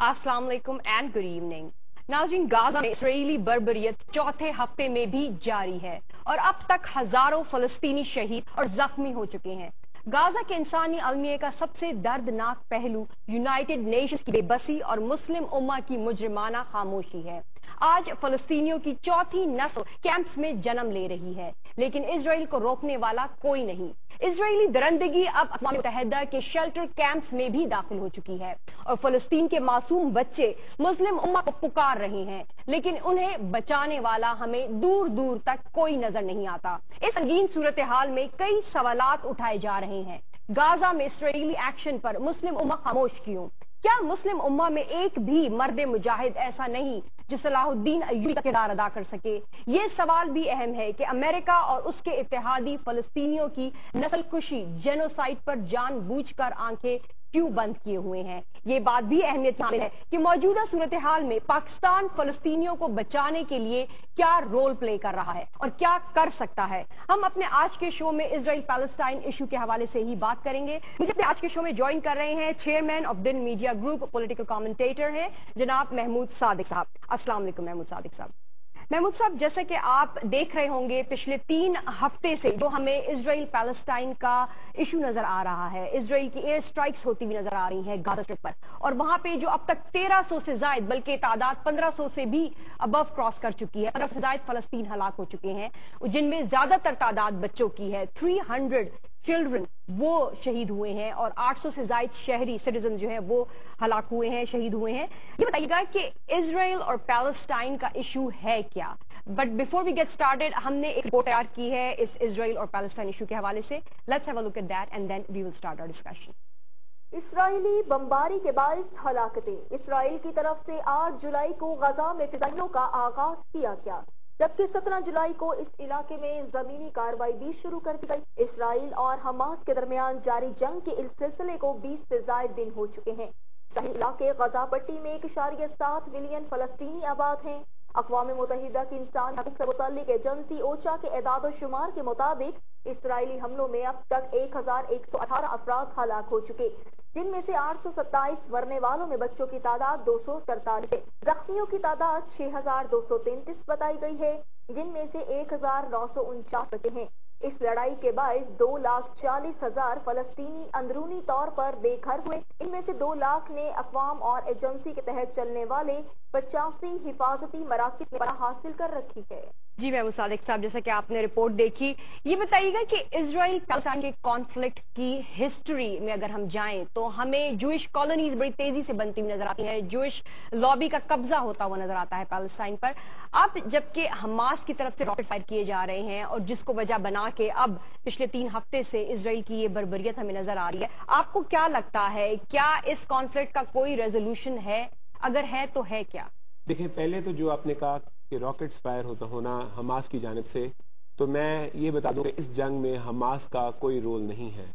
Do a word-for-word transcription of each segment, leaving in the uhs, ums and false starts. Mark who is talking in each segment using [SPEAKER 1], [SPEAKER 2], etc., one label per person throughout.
[SPEAKER 1] अस्सलाम वालेकुम and good evening. नाज़रीन, गाजा में इसराइली बर्बरियत चौथे हफ्ते में भी जारी है और अब तक हजारों फलस्तीनी शहीद और जख्मी हो चुके हैं। गाजा के इंसानी अलमिया का सबसे दर्दनाक पहलू यूनाइटेड नेशंस की बेबसी और मुस्लिम उम्मा की मुजरिमाना खामोशी है। आज फलस्तीनियों की चौथी नस्ल कैंप्स में जन्म ले रही है, लेकिन इजराइल को रोकने वाला कोई नहीं। इजरायली दरंदगी अब अक़वाम मुत्तहिदा के शेल्टर कैंप्स में भी दाखिल हो चुकी है और फलस्तीन के मासूम बच्चे मुस्लिम उम्मा को पुकार रहे हैं, लेकिन उन्हें बचाने वाला हमें दूर दूर तक कोई नजर नहीं आता। इस संगीन सूरत हाल में कई सवालात उठाए जा रहे हैं। गाजा में इजरायली एक्शन पर मुस्लिम उम्मा खामोश क्यों? क्या मुस्लिम उम्मा में एक भी मर्द मुजाहिद ऐसा नहीं जो सलाहुद्दीन अय्यूबी का किरदार अदा कर सके? ये सवाल भी अहम है कि अमेरिका और उसके इत्तेहादी फलस्तीनियों की नस्ल खुशी जेनोसाइड पर जानबूझकर आंखें क्यों बंद किए हुए हैं? ये बात भी अहमियत हामिल है कि मौजूदा सूरत हाल में पाकिस्तान फलस्तीनियों को बचाने के लिए क्या रोल प्ले कर रहा है और क्या कर सकता है। हम अपने आज के शो में इजराइल पैलेस्टाइन इशू के हवाले से ही बात करेंगे। मुझे अपने आज के शो में ज्वाइन कर रहे हैं chairman of Din media group, political commentator हैं जनाब महमूद सादिक साहब। अस्सलाम वालेकुम महमूद सादिक साहब। महमूद साहब, जैसे कि आप देख रहे होंगे पिछले तीन हफ्ते से जो हमें इजराइल पैलेस्टाइन का इशू नजर आ रहा है, इजराइल की एयर स्ट्राइक्स होती हुई नजर आ रही हैं गाजा स्ट्रिप पर, और वहां पे जो अब तक तेरह सौ से ज्यादा, बल्कि तादाद पंद्रह सौ से भी अबव क्रॉस कर चुकी है। पंद्रह सौ से ज्यादा फलस्तीन हलाक हो चुके हैं, जिनमें ज्यादातर तादाद बच्चों की है। थ्री हंड्रेड चिल्ड्रन वो शहीद हुए हैं और आठ सौ से ज्यादा शहरी सिटीजन जो है वो हलाक हुए हैं, शहीद हुए हैं। ये बताइएगा कि इजराइल और पैलेस्टाइन का इशू है क्या? But before we get started, हमने एक रिपोर्ट तैयार की है इस इजराइल और पैलेस्टाइन इशू के हवाले से। Let's have a look at that and then we will start our discussion.
[SPEAKER 2] इसराइली बमबारी के बाइस हलाकतें। इसराइल की तरफ से आठ जुलाई को गजा में फिजाइयों का आगाज किया गया, जबकि सत्रह जुलाई को इस इलाके में जमीनी कार्रवाई भी शुरू कर दी गई। इसराइल और हमास के दरमियान जारी जंग के इस सिलसिले को बीस से ज्यादा दिन हो चुके हैं। सही इलाके गजा पट्टी में एक इशारिया सात मिलियन फलस्तीनी आबाद हैं। अक़वाम मुत्तहिदा की इंसान हक़ूक़ से मुतल्लिक़ एजेंसी ओचा के एदाद शुमार के मुताबिक इसराइली हमलों में अब तक एक हजार एक सौ अठारह अफराद हलाक हो चुके, जिनमें से आठ सौ सत्ताईस मरने वालों में बच्चों की तादाद दो सौ सैंतालीस है। जख्मियों की तादाद छह हजार दो सौ तैंतीस बताई गई है, जिनमें से एक हजार नौ सौ उनचास बचे हैं। इस लड़ाई के बायस दो लाख चालीस हजार फलस्तीनी अंदरूनी तौर पर बेघर हुए। इनमें से दो लाख ने अक़वाम और एजेंसी के तहत चलने वाले पचासी हिफाजती मराकज़ में पनाह हासिल कर रखी है।
[SPEAKER 1] जी महमूद सादिक साहब, जैसा कि आपने रिपोर्ट देखी, ये बताइएगा कि इजराइल पैलेस्टाइन के कॉन्फ्लिक्ट की हिस्ट्री में अगर हम जाएं तो हमें जूइश कॉलोनीज बड़ी तेजी से बनती हुई नजर आती हैं, जूइश लॉबी का कब्जा होता हुआ नजर आता है पैलेस्टाइन पर। अब जबकि हमास की तरफ से रॉकेट फायर किए जा रहे हैं और जिसको वजह बना के अब पिछले तीन हफ्ते से इजराइल की ये बर्बरियत हमें नजर आ रही है, आपको क्या लगता है, क्या इस कॉन्फ्लिक्ट का कोई रेजोल्यूशन है? अगर है तो है क्या?
[SPEAKER 3] देखिए, पहले तो जो आपने कहा कि रॉकेट्स फायर होता होना हमास की जानिब से, तो मैं ये बता दूं कि इस जंग में हमास का कोई रोल नहीं है।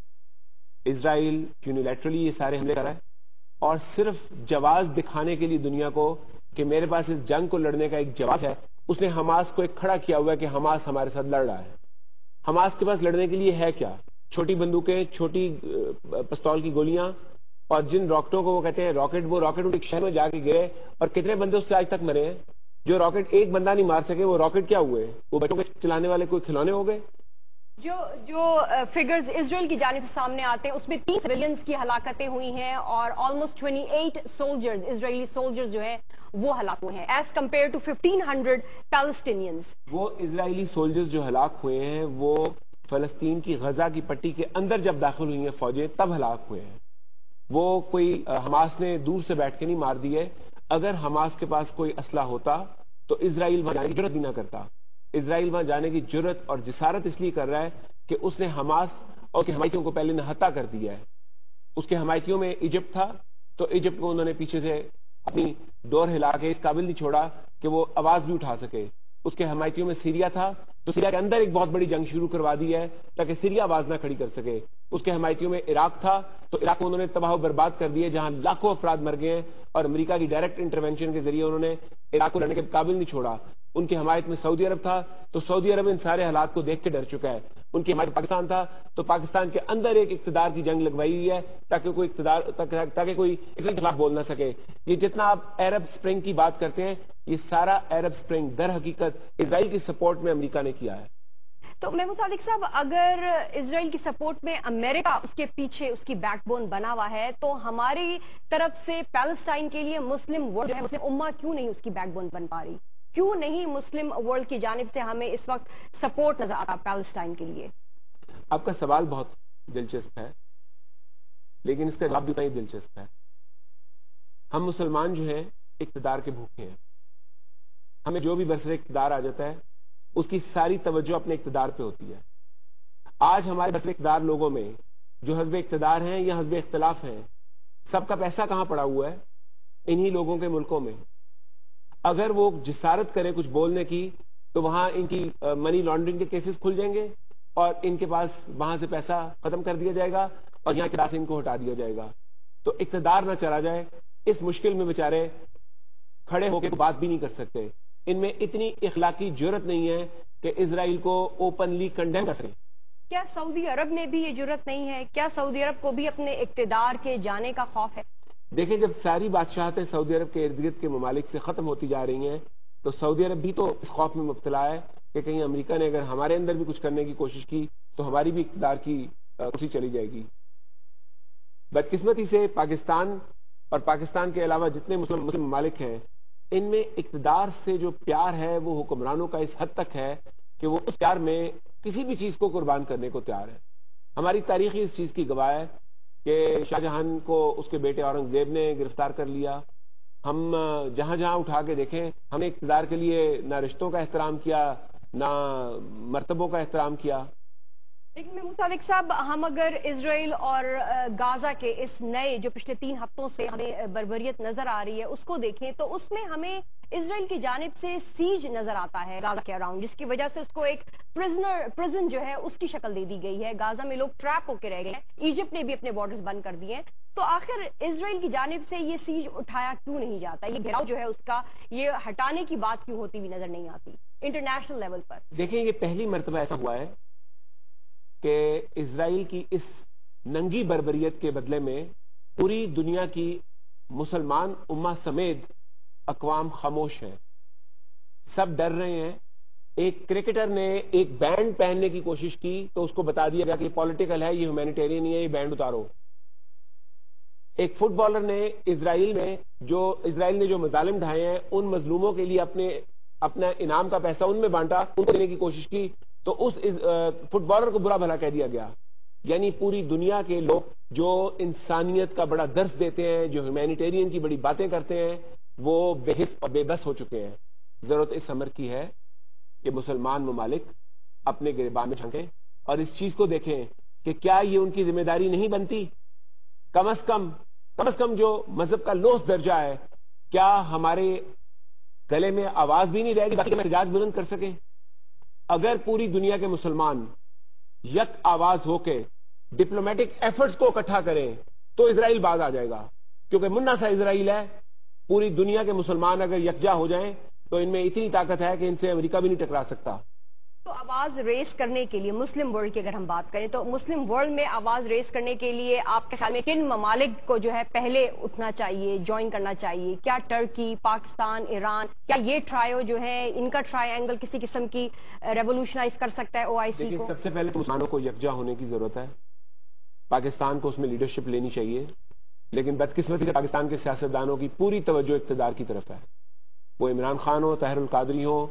[SPEAKER 3] इजराइल यूनिलैटरली ये सारे हमले कर रहा है और सिर्फ जवाब दिखाने के लिए दुनिया को कि मेरे पास इस जंग को लड़ने का एक जवाब है, उसने हमास को एक खड़ा किया हुआ है कि हमास हमारे साथ लड़ रहा है। हमास के पास लड़ने के लिए है क्या? छोटी बंदूकें, छोटी पिस्तौल की गोलियां, और जिन रॉकेटों को वो कहते हैं रॉकेट, वो रॉकेट उनके शहर में जाके गिरे और कितने बंदे उससे आज तक मरे हैं? जो रॉकेट एक बंदा नहीं मार सके, वो रॉकेट क्या हुए? वो बच्चों के चलाने वाले कोई खिलौने हो गए?
[SPEAKER 1] जो जो फिगर्स इजराइल की जानिब से सामने आते हैं उसमें तीस सिविलियंस की हलाकतें हुई हैं और ऑलमोस्ट अट्ठाईस सोल्जर्स, इजरायली सोल्जर्स जो हैं वो हलाक हुए हैं एज कम्पेयर टू पंद्रह सौ पैलेस्टीनियंस। वो
[SPEAKER 3] इजरायली सोल्जर्स जो हलाक हुए हैं वो फलस्तीन की गजा की पट्टी के अंदर जब दाखिल हुई हैं फौजें, तब हलाक हुए हैं। वो कोई हमास ने दूर से बैठ के नहीं मार दिए। अगर हमास के पास कोई असला होता तो इजराइल वहां जाने की जरूरत भी ना करता। इजराइल वहां जाने की जरूरत और जिसारत इसलिए कर रहा है कि उसने हमास और उसके हमायतियों को पहले नहत्ता कर दिया है। उसके हमायतियों में इजिप्ट था, तो इजिप्ट को उन्होंने पीछे से अपनी डोर हिला के इस काबिल नहीं छोड़ा कि वो आवाज भी उठा सके। उसके हमायतियों में सीरिया था, तो सीरिया के अंदर एक बहुत बड़ी जंग शुरू करवा दी है ताकि सीरिया आवाज ना खड़ी कर सके। उसके हमायतियों में इराक था, तो इराक को उन्होंने तबाह बर्बाद कर दिया, जहां लाखों अफराद मर गए हैं और अमेरिका की डायरेक्ट इंटरवेंशन के जरिए उन्होंने इराक को लड़ने के काबिल नहीं छोड़ा। उनकी हमायत में सऊदी अरब था, तो सऊदी अरब इन सारे हालात को देख के डर चुका है ان کی ہمارے پاکستان تھا تو پاکستان کے اندر ایک اقتدار کی جنگ لگوائی ہوئی ہے تاکہ کوئی اقتدار تاکہ کوئی اسرائیل کے خلاف بول نہ سکے. یہ جتنا آپ عرب اسپرنگ کی بات کرتے ہیں یہ سارا عرب اسپرنگ در حقیقت اسرائیل کی سپورٹ میں امریکہ نے کیا ہے.
[SPEAKER 1] تو محمود صادق صاحب اگر اسرائیل کی سپورٹ میں امریکہ اس کے پیچھے اس کی بیک بون بنا ہوا ہے تو ہماری طرف سے پیلسٹائن کے لیے مسلم ورلڈ جو ہے مسلم امہ کیوں نہیں اس کی بیک بون بن پا رہی؟ کیوں نہیں مسلم ورلڈ کی جانب سے ہمیں اس وقت سپورٹ نظر آتا پیلسٹائن کے لیے؟
[SPEAKER 3] آپ کا سوال بہت دلچسپ ہے لیکن اس کا جواب بھی اتنا ہی دلچسپ ہے. ہم مسلمان جو ہیں اقتدار کے بھوکے ہیں. ہمیں جو بھی برسر اقتدار آ جاتا ہے اس کی ساری توجہ اپنے اقتدار پہ ہوتی ہے. آج ہمارے برسر اقتدار لوگوں میں جو حزب اقتدار ہیں یا حزب اختلاف ہیں سب کا پیسہ کہاں پڑا ہوا ہے؟ انہی لوگوں کے ملکوں میں. اگر وہ جسارت کرے کچھ بولنے کی تو وہاں ان کی منی لانڈرنگ کے کیسز کھل جائیں گے اور ان کے پاس وہاں سے پیسہ ختم کر دیا جائے گا اور یہاں کے پاس ان کو ہٹا دیا جائے گا. تو اقتدار نہ چلا جائے اس مشکل میں بیچارے کھڑے ہو کے بات بھی نہیں کر سکتے. ان میں اتنی اخلاقی جرت نہیں ہے کہ اسرائیل کو اوپنلی کنڈیم کر سکے.
[SPEAKER 1] کیا سعودی عرب میں بھی یہ جرت نہیں ہے؟ کیا سعودی عرب کو بھی اپنے اقتدار کے جانے کا خوف ہے؟
[SPEAKER 3] دیکھیں جب ساری بادشاہتیں سعودی عرب کے ارد گرد کے ممالک سے ختم ہوتی جا رہی ہیں تو سعودی عرب بھی تو اس خوف میں مبتلا ہے کہ کہیں امریکہ نے اگر ہمارے اندر بھی کچھ کرنے کی کوشش کی تو ہماری بھی اقتدار کی کرسی چلی جائے گی. بدقسمتی سے پاکستان اور پاکستان کے علاوہ جتنے مسلم مسلم ممالک ہیں ان میں اقتدار سے جو پیار ہے وہ حکمرانوں کا اس حد تک ہے کہ وہ اس پیار میں کسی بھی چیز کو قربان کرنے کو تیار ہے. ہماری تاریخ اس چیز کی گواہ ہے کہ شاہ جہان کو اس کے بیٹے اورنگزیب نے گرفتار کر لیا. ہم جہاں جہاں اٹھا کے دیکھیں ہم نے اقتدار کے لیے نہ رشتوں کا احترام کیا نہ مرتبوں کا احترام کیا.
[SPEAKER 1] لیکن محمود صادق صاحب ہم اگر اسرائیل اور غازہ کے اس نئے جو پچھلے تین ہفتوں سے ہمیں بربریت نظر آ رہی ہے اس کو دیکھیں تو اس میں ہمیں اسرائیل کی جانب سے سیج نظر آتا ہے غازہ کے اراؤنڈ جس کی وجہ سے اس کو ایک پرزنر پرزن جو ہے اس کی شکل دے دی گئی ہے. غازہ میں لوگ ٹریپ ہو کے رہ گئے ہیں. ایجپٹ نے بھی اپنے بارڈرز بند کر دیے ہیں. تو آخر اسرائیل کی جانب سے یہ سیج اٹھایا کیوں نہیں جاتا؟ یہ گھیراؤ جو ہے اس کا یہ ہٹانے کی بات کیوں ہوتی ہوئی نظر نہیں آتی انٹرنیشنل لیول پر؟
[SPEAKER 3] دیکھیں یہ پہلی مرتبہ ایسا ہوا ہے کہ اسرائیل کی اس ننگی بربریت کے بدلے میں پوری دنیا کی مسلمان امہ سمیت اقوام خاموش ہیں. سب ڈر رہے ہیں. ایک کرکٹر نے ایک بینڈ پہننے کی کوشش کی تو اس کو بتا دیا گیا کہ یہ پولیٹیکل ہے یہ ہیومینیٹیرین نہیں ہے یہ بینڈ اتارو. ایک فٹ بالر نے اسرائیل میں جو اسرائیل نے جو مظالم ڈھائے ہیں ان مظلوموں کے لیے اپنے اپنا انعام کا پیسہ ان میں بانٹا ان کو دینے کی کوشش کی تو اس فٹ بالر کو برا بھلا کہہ دیا گیا. یعنی پوری دنیا کے لوگ جو انسانیت کا بڑا درس دیتے ہیں جو ہیومینیٹیرین کی بڑی باتیں کرتے ہیں وہ بے حس اور بے بس ہو چکے ہیں. ضرورت اس امر کی ہے کہ مسلمان ممالک اپنے گریبان میں جھانکیں اور اس چیز کو دیکھیں کہ کیا یہ ان کی ذمہ داری نہیں بنتی کم از کم کم از کم جو مذہب کا لوث درجہ ہے کیا ہمارے گلے میں آواز بھی نہیں رہے گی باقی احتجاج بلند کر سکیں. اگر پوری دنیا کے مسلمان یک آواز ہو کے ڈپلومیٹک ایفرٹس کو اکٹھا کریں تو اسرائیل باز آ جائے گا کیونکہ منا سا اسرائیل ہے. پوری دنیا کے مسلمان اگر یکجا ہو جائیں تو ان میں اتنی طاقت ہے کہ ان سے امریکہ بھی نہیں ٹکرا سکتا.
[SPEAKER 1] تو آواز ریز کرنے کے لیے مسلم ورلڈ کی اگر ہم بات کریں تو مسلم ورلڈ میں آواز ریز کرنے کے لیے آپ کے خیال میں کن ممالک کو جو ہے پہلے اٹھنا چاہیے جوائن کرنا چاہیے؟ کیا ٹرکی پاکستان ایران کیا یہ ٹرائیو جو ہے ان کا ٹرائی اینگل کسی قسم کی ریولوشنائز کر سکتا ہے او آئی سی کو؟
[SPEAKER 3] سب سے پہلے تو مسلمانوں کو یکجا ہونے کی ضرورت ہے. پاکستان کو اس میں لیڈرشپ لینی چاہیے لیکن بدقسمتی سے پاکستان کے سیاستدانوں کی پوری توجہ اقتدار کی طرف ہے. وہ عمران خان ہو طاہر القادری ہو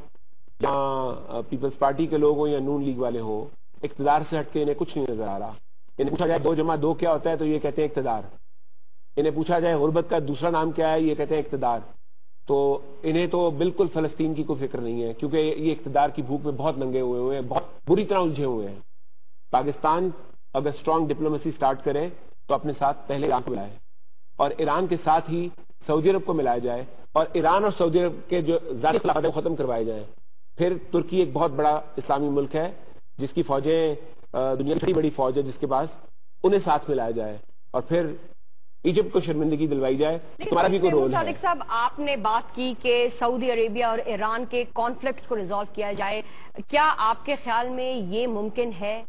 [SPEAKER 3] یا پیپلز پارٹی کے لوگ ہوں یا نون لیگ والے ہوں اقتدار سے ہٹ کے انہیں کچھ نہیں نظر آ رہا. انہیں پوچھا جائے دو جمع دو کیا ہوتا ہے تو یہ کہتے ہیں اقتدار. انہیں پوچھا جائے غربت کا دوسرا نام کیا ہے یہ کہتے ہیں اقتدار. تو انہیں تو بالکل فلسطین کی کوئی فکر نہیں ہے کیونکہ یہ اقتدار کی بھوک میں بہت ننگے ہوئے ہوئے ہیں بہت بری طرح الجھے ہوئے ہیں. پاکستان اگر اسٹرانگ ڈپلومیسی سٹارٹ کرے تو اپنے ساتھ پہلے ایران کو ملائے اور ایران کے ساتھ ہی سعودی عرب کو ملایا جائے اور ایران اور سعودی عرب کے جو ذاتی خلافات کو ختم کروائے جائیں. پھر ترکی ایک بہت بڑا اسلامی ملک ہے جس کی فوجیں دنیا کی بڑی بڑی فوج ہے جس کے پاس انہیں ساتھ ملایا جائے اور پھر ایجپٹ کو شرمندگی دلوائی جائے. ہمارا بھی کوئی رول ہے.
[SPEAKER 1] صاحب آپ نے بات کی کہ سعودی عربیہ اور ایران کے کانفلکٹس کو ریزالو کیا جائے. کیا آپ کے خیال میں یہ ممکن ہے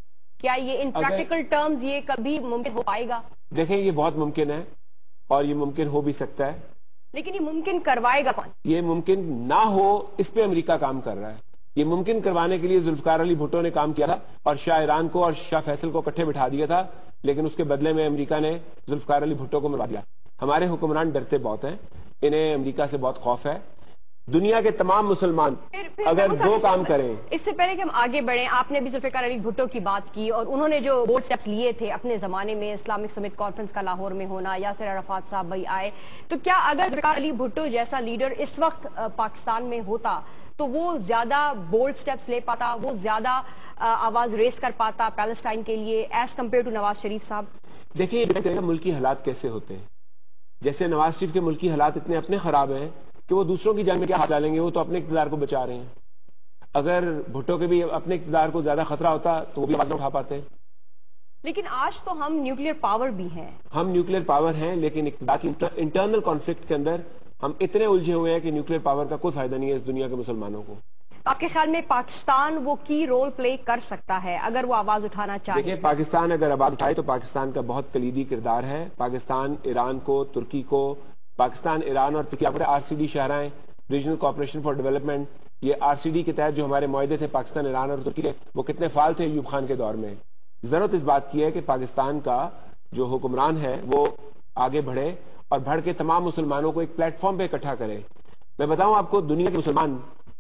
[SPEAKER 1] کیا یہ ان پریکٹیکل ٹرمز یہ کبھی ممکن ہو پائے گا؟
[SPEAKER 3] دیکھیں یہ بہت ممکن ہے اور یہ ممکن ہو بھی سکتا ہے،
[SPEAKER 1] لیکن یہ ممکن کروائے گا کون؟
[SPEAKER 3] یہ ممکن نہ ہو اس پہ امریکہ کام کر رہا ہے. یہ ممکن کروانے کے لیے ذوالفقار علی بھٹو نے کام کیا تھا اور شاہ ایران کو اور شاہ فیصل کو اکٹھے بٹھا دیا تھا، لیکن اس کے بدلے میں امریکہ نے ذوالفقار علی بھٹو کو مروا دیا. ہمارے حکمران ڈرتے بہت ہیں، انہیں امریکہ سے بہت خوف ہے. دنیا کے تمام مسلمان اگر دو کام کریں.
[SPEAKER 1] اس سے پہلے کہ ہم آگے بڑھیں، آپ نے بھی ذوالفقار علی بھٹو کی بات کی اور انہوں نے جو بولڈ سٹیپس لیے تھے اپنے زمانے میں، اسلامک سمٹ کانفرنس کا لاہور میں ہونا، یاسر عرفات صاحب بھائی آئے، تو کیا اگر ذوالفقار علی بھٹو جیسا لیڈر اس وقت پاکستان میں ہوتا تو وہ زیادہ بولڈ سٹیپس لے پاتا، وہ زیادہ آواز ریز کر پاتا پیلسٹائن کے لیے as compare to Nawaz Sharif sahib?
[SPEAKER 3] دیکھیے ملکی حالات کیسے ہوتے ہیں. جیسے نواز شریف کے ملکی حالات اتنے اپنے خراب ہیں کہ وہ دوسروں کی جان میں کیا ہاتھ ڈالیں گے، وہ تو اپنے اقتدار کو بچا رہے ہیں. اگر بھٹو کے بھی اپنے اقتدار کو زیادہ خطرہ ہوتا تو وہ بھی آواز نہ اٹھا پاتے.
[SPEAKER 1] لیکن آج تو ہم نیوکلیر پاور بھی ہیں.
[SPEAKER 3] ہم نیوکلیر پاور ہیں، لیکن اقتدار کی انٹرنل کانفلکٹ کے اندر ہم اتنے الجھے ہوئے ہیں کہ نیوکلیر پاور کا کوئی فائدہ نہیں ہے اس دنیا کے مسلمانوں کو.
[SPEAKER 1] آپ کے خیال میں پاکستان وہ کی رول پلے کر سکتا ہے اگر وہ آواز اٹھانا چاہے؟
[SPEAKER 3] دیکھیں پاکستان اگر آواز اٹھائے تو پاکستان کا بہت کلیدی کردار ہے. پاکستان ایران کو، ترکی کو، پاکستان ایران اور ترکی آر سی ڈی شاہراہیں ریجنل کوآپریشن فار ڈیولپمنٹ، یہ آر سی ڈی کے تحت جو ہمارے معاہدے تھے پاکستان ایران اور ترکی کے، وہ کتنے فعال تھے ایوب خان کے دور میں. ضرورت اس بات کی ہے کہ پاکستان کا جو حکمران ہے وہ آگے بڑھے اور بڑھ کے تمام مسلمانوں کو ایک پلیٹ فارم پہ اکٹھا کرے. میں بتاؤں آپ کو، دنیا کے مسلمان،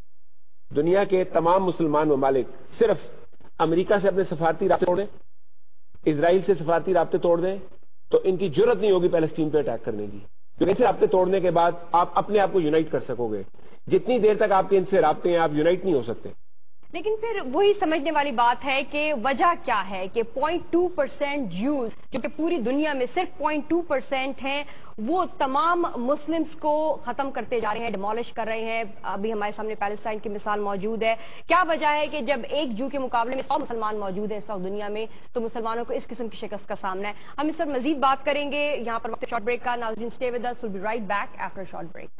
[SPEAKER 3] دنیا کے تمام مسلمان ممالک صرف امریکہ سے اپنے سفارتی رابطے توڑ دیں، اسرائیل سے سفارتی رابطے توڑ دیں تو ان کی جرت نہیں ہوگی پیلسٹین پہ اٹیک کرنے کی. کیونکہ ان سے رابطے توڑنے کے بعد آپ اپنے آپ کو یونائٹ کر سکو گے. جتنی دیر تک آپ کے ان سے رابطے ہیں آپ یونائٹ نہیں ہو سکتے.
[SPEAKER 1] لیکن پھر وہی سمجھنے والی بات ہے کہ وجہ کیا ہے کہ پوائنٹ ٹو پرسینٹ جیوز جو کہ پوری دنیا میں صرف پوائنٹ ٹو پرسینٹ ہیں، وہ تمام مسلمس کو ختم کرتے جا رہے ہیں، ڈیمولش کر رہے ہیں. ابھی ہمارے سامنے پیلسٹائن کی مثال موجود ہے. کیا وجہ ہے کہ جب ایک جو کے مقابلے میں سو مسلمان موجود ہیں اس وقت دنیا میں، تو مسلمانوں کو اس قسم کی شکست کا سامنا ہے؟ ہم اس پر مزید بات کریں گے. یہاں پر وقت شارٹ بریک کا. ناظرین stay with us, will be right back after short break.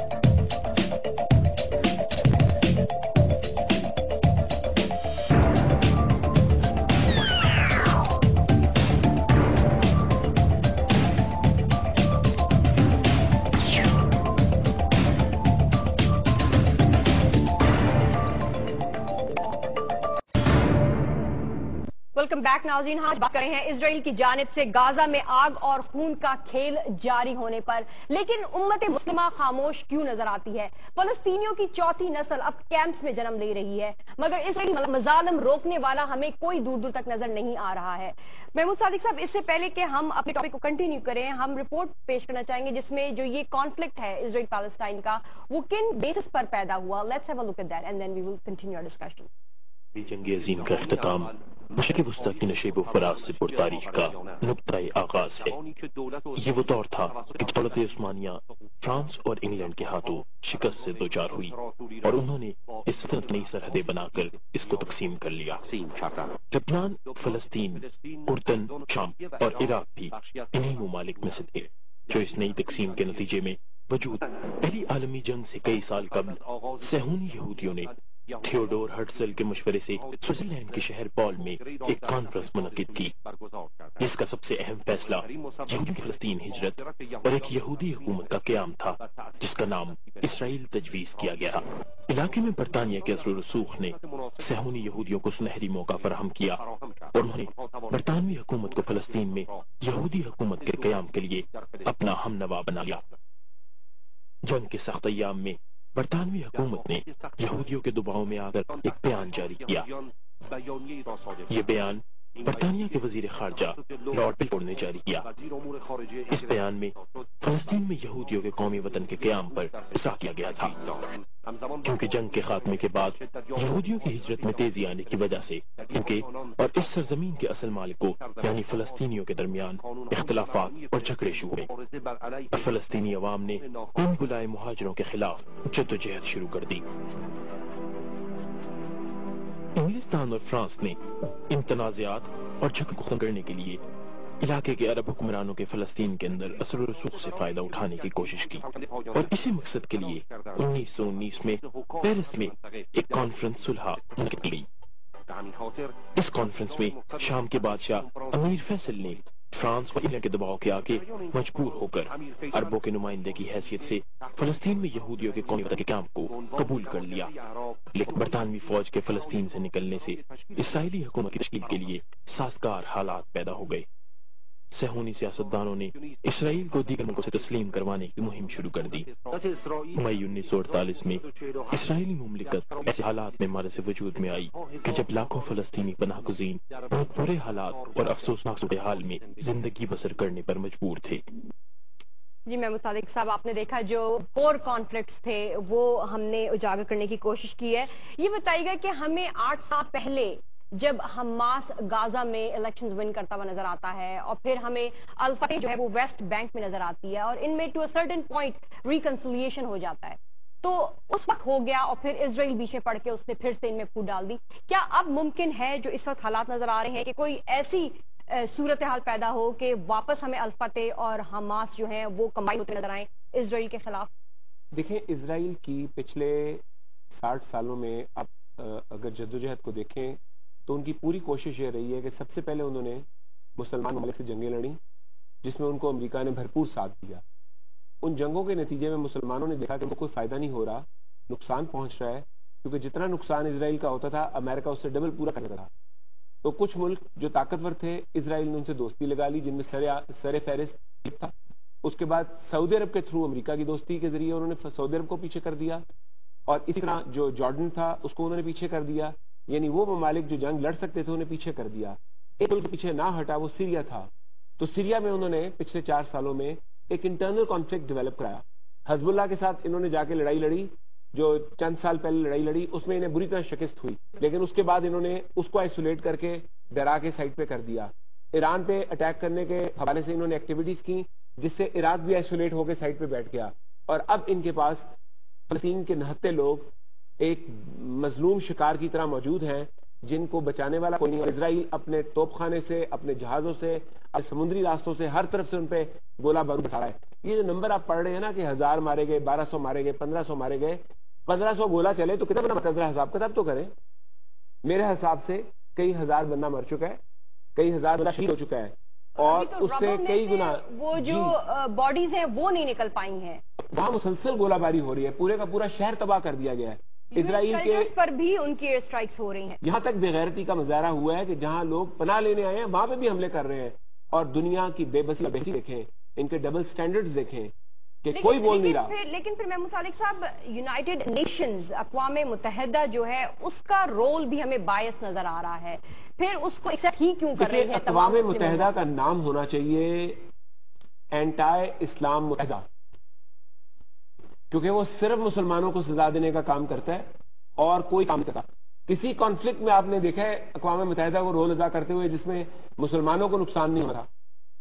[SPEAKER 1] Welcome back ناظرین. آج بات کر رہے ہیں اسرائیل کی جانب سے غازہ میں آگ اور خون کا کھیل جاری ہونے پر. لیکن امت مسلمہ خاموش کیوں نظر آتی ہے؟ فلسطینیوں کی چوتھی نسل اب کیمپس میں جنم لے رہی ہے، مگر اسرائیلی مظالم روکنے والا ہمیں کوئی دور دور تک نظر نہیں آ رہا ہے. محمود صادق صاحب، اس سے پہلے کہ ہم اپنے ٹاپک کو کنٹینیو کریں، ہم رپورٹ پیش کرنا چاہیں گے جس میں جو یہ کانفلکٹ ہے اسرائیل پیلسٹائن کا، وہ کن بیسس پر پیدا ہوا. Let's have a look at that and then we will continue our discussion.
[SPEAKER 4] جنگ عظیم کا اختتام مشرق وسطی کی نشیب و فراز سے پر تاریخ کا نقطۂ آغاز ہے. یہ وہ دور تھا کہ دولت عثمانیہ فرانس اور انگلینڈ کے ہاتھوں شکست سے دوچار ہوئی اور انہوں نے اس سلطنت نئی سرحدیں بنا کر اس کو تقسیم کر لیا. لبنان، فلسطین، اردن، شام اور عراق بھی انہی ممالک میں سے تھے جو اس نئی تقسیم کے نتیجے میں وجود. پہلی عالمی جنگ سے کئی سال قبل صہیونی یہودیوں نے تھیوڈور ہرٹزل کے مشورے سے سوئٹزرلینڈ کے شہر پال میں ایک کانفرنس منعقد کی، جس کا سب سے اہم فیصلہ یہودیوں کی فلسطین ہجرت اور ایک یہودی حکومت کا قیام تھا جس کا نام اسرائیل تجویز کیا گیا. علاقے میں برطانیہ کے اثر و رسوخ نے صہیونی یہودیوں کو سنہری موقع فراہم کیا اور انہوں نے برطانوی حکومت کو فلسطین میں یہودی حکومت کے قیام کے لیے اپنا ہم نوا بنا لیا. جنگ کے سخت ایام میں برطانوی حکومت نے یہودیوں کے دباؤ میں آ کر ایک بیان جاری کیا. یہ بیان برطانیہ کے وزیر خارجہ لارڈ پلفورڈ نے جاری کیا. اس بیان میں فلسطین میں یہودیوں کے قومی وطن کے قیام پر اصرار کیا گیا تھا، کیونکہ جنگ کے خاتمے کے بعد یہودیوں کی ہجرت میں تیزی آنے کی وجہ سے کیونکہ اور اس سرزمین کے اصل مالکوں یعنی فلسطینیوں کے درمیان اختلافات اور جھگڑے شروع ہوئے اور فلسطینی عوام نے ان بلائے مہاجروں کے خلاف جدوجہد شروع کر دی. انگلستان اور فرانس نے ان تنازعات اور جھگڑوں کو ختم کرنے کے لیے علاقے کے عرب حکمرانوں کے فلسطین کے اندر اثر و رسوخ سے فائدہ اٹھانے کی کوشش کی اور اسی مقصد کے لیے انیس سو انیس میں پیرس میں ایک کانفرنس صلح منعقد کی گئی. اس کانفرنس میں شام کے بادشاہ امیر فیصل نے فرانس اور انگلینڈ کے دباؤ کے آگے مجبور ہو کر عربوں کے نمائندے کی حیثیت سے فلسطین میں یہودیوں کے قومی وطن کے کیمپ کو قبول کر لیا، لیکن برطانوی فوج کے فلسطین سے نکلنے سے اسرائیلی حکومت کی تشکیل کے لیے سازگار حالات پیدا ہو گئے۔ صہیونی سیاستدانوں نے اسرائیل کو دیگر ملکوں سے تسلیم کروانے کی مہم شروع کر دی۔ مئی انیس سو اڑتالیس میں اسرائیلی مملکت ایسے حالات میں ہمارے سے وجود میں آئی کہ جب لاکھوں فلسطینی پناہ گزین بہت برے حالات اور افسوسناک صورتحال میں زندگی بسر کرنے پر مجبور تھے۔
[SPEAKER 1] جی محمود صادق صاحب، آپ نے دیکھا جو کور کانفلکٹس تھے وہ ہم نے اجاگر کرنے کی کوشش کی ہے۔ یہ بتائیے گا کہ ہمیں آٹھ سال پہلے جب حماس غازہ میں الیکشنز ون کرتا ہوا نظر آتا ہے اور پھر ہمیں الفتح جو ہے وہ ویسٹ بینک میں نظر آتی ہے اور ان میں to a certain point reconciliation ہو جاتا ہے، تو اس وقت ہو گیا اور پھر اسرائیل بیچ میں پڑ کے اس نے پھر سے ان میں پھوٹ ڈال دی۔ کیا اب ممکن ہے جو اس وقت حالات نظر آ رہے ہیں کہ کوئی ایسی صورتحال پیدا ہو کہ واپس ہمیں الفتح اور حماس جو ہیں وہ کمبائن ہوتے نظر آئیں اسرائیل کے خلاف؟
[SPEAKER 3] دیکھیں، اسرائیل کی پچھلے ساٹھ سالوں میں اب اگر جدوجہد کو دیکھیں تو ان کی پوری کوشش یہ رہی ہے کہ سب سے پہلے انہوں نے مسلمان ممالک سے جنگیں لڑیں، جس میں ان کو امریکہ نے بھرپور ساتھ دیا۔ ان جنگوں کے نتیجے میں مسلمانوں نے دیکھا کہ ان کو کوئی فائدہ نہیں ہو رہا، نقصان پہنچ رہا ہے، کیونکہ جتنا نقصان اسرائیل کا ہوتا تھا امریکہ اس سے ڈبل پورا کرتا تھا۔ تو کچھ ملک جو طاقتور تھے اسرائیل نے ان سے دوستی لگا لی، جن میں سر سر فہرست تھا۔ اس کے بعد سعودی عرب کے تھرو امریکہ کی دوستی کے ذریعے انہوں نے سعودی عرب کو پیچھے کر دیا، اور اسی طرح جو جارڈن تھا اس کو انہوں نے پیچھے کر دیا، یعنی وہ ممالک جو جنگ لڑ سکتے تھے انہیں پیچھے کر دیا۔ ایک ملک پیچھے نہ ہٹا، وہ سیریا تھا۔ تو سیریا میں انہوں نے پچھلے چار سالوں میں ایک انٹرنل کانفلکٹ ڈیولپ کرایا۔ حزب اللہ کے ساتھ انہوں نے جا کے لڑائی لڑی، جو چند سال پہلے لڑائی لڑی اس میں انہیں بری طرح شکست ہوئی، لیکن اس کے بعد انہوں نے اس کو آئسولیٹ کر کے ڈرا کے سائڈ پہ کر دیا۔ ایران پہ اٹیک کرنے کے حوالے سے انہوں نے ایکٹیویٹیز کی، جس سے عراق بھی آئسولیٹ ہو کے سائڈ پہ بیٹھ گیا، اور اب ان کے پاس فلسطین کے نہتے لوگ ایک مظلوم شکار کی طرح موجود ہیں جن کو بچانے والا کوئی نہیں، اور اسرائیل اپنے توپ خانے سے، اپنے جہازوں سے، سمندری راستوں سے، ہر طرف سے ان پہ گولہ بارود برسا رہا ہے۔ یہ جو نمبر آپ پڑھ رہے ہیں نا کہ ہزار مارے گئے، بارہ سو مارے گئے، پندرہ سو مارے گئے، پندرہ سو گولہ چلے تو کتنا بنا مرتا ہے؟ حساب کتاب تو کریں۔ میرے حساب سے کئی ہزار بندہ مر چکا ہے، کئی ہزار بندہ شہید ہو چکا ہے، اور اس سے کئی گنا
[SPEAKER 1] وہ جو باڈیز ہیں وہ نہیں نکل پائی ہیں۔
[SPEAKER 3] وہاں مسلسل گولہ باری ہو رہی ہے، پورے کا پورا شہر تباہ کر دیا گیا ہے۔ اسرائیل کے
[SPEAKER 1] پر بھی ان کی ایئر اسٹرائکس ہو رہی ہیں،
[SPEAKER 3] یہاں تک بے غیرتی کا مظاہرہ ہوا ہے کہ جہاں لوگ پناہ لینے آئے ہیں وہاں پہ بھی حملے کر رہے ہیں، اور دنیا کی بے بسی بےسی دیکھیں، ان کے ڈبل سٹینڈرڈز دیکھیں کہ کوئی بول نہیں رہا۔
[SPEAKER 1] لیکن پھر محمود صادق صاحب، یونائٹڈ نیشنز، اقوام متحدہ جو ہے اس کا رول بھی ہمیں باعث نظر آ رہا ہے، پھر اس کو ایکسپٹ ہی کیوں کر رہے ہیں؟
[SPEAKER 3] اقوام متحدہ کا نام ہونا چاہیے اینٹائی اسلام متحدہ، کیونکہ وہ صرف مسلمانوں کو سزا دینے کا کام کرتا ہے اور کوئی کام نہیں کرتا۔ کسی کانفلکٹ میں آپ نے دیکھا ہے اقوام متحدہ کو رول ادا کرتے ہوئے جس میں مسلمانوں کو نقصان نہیں ہو رہا؟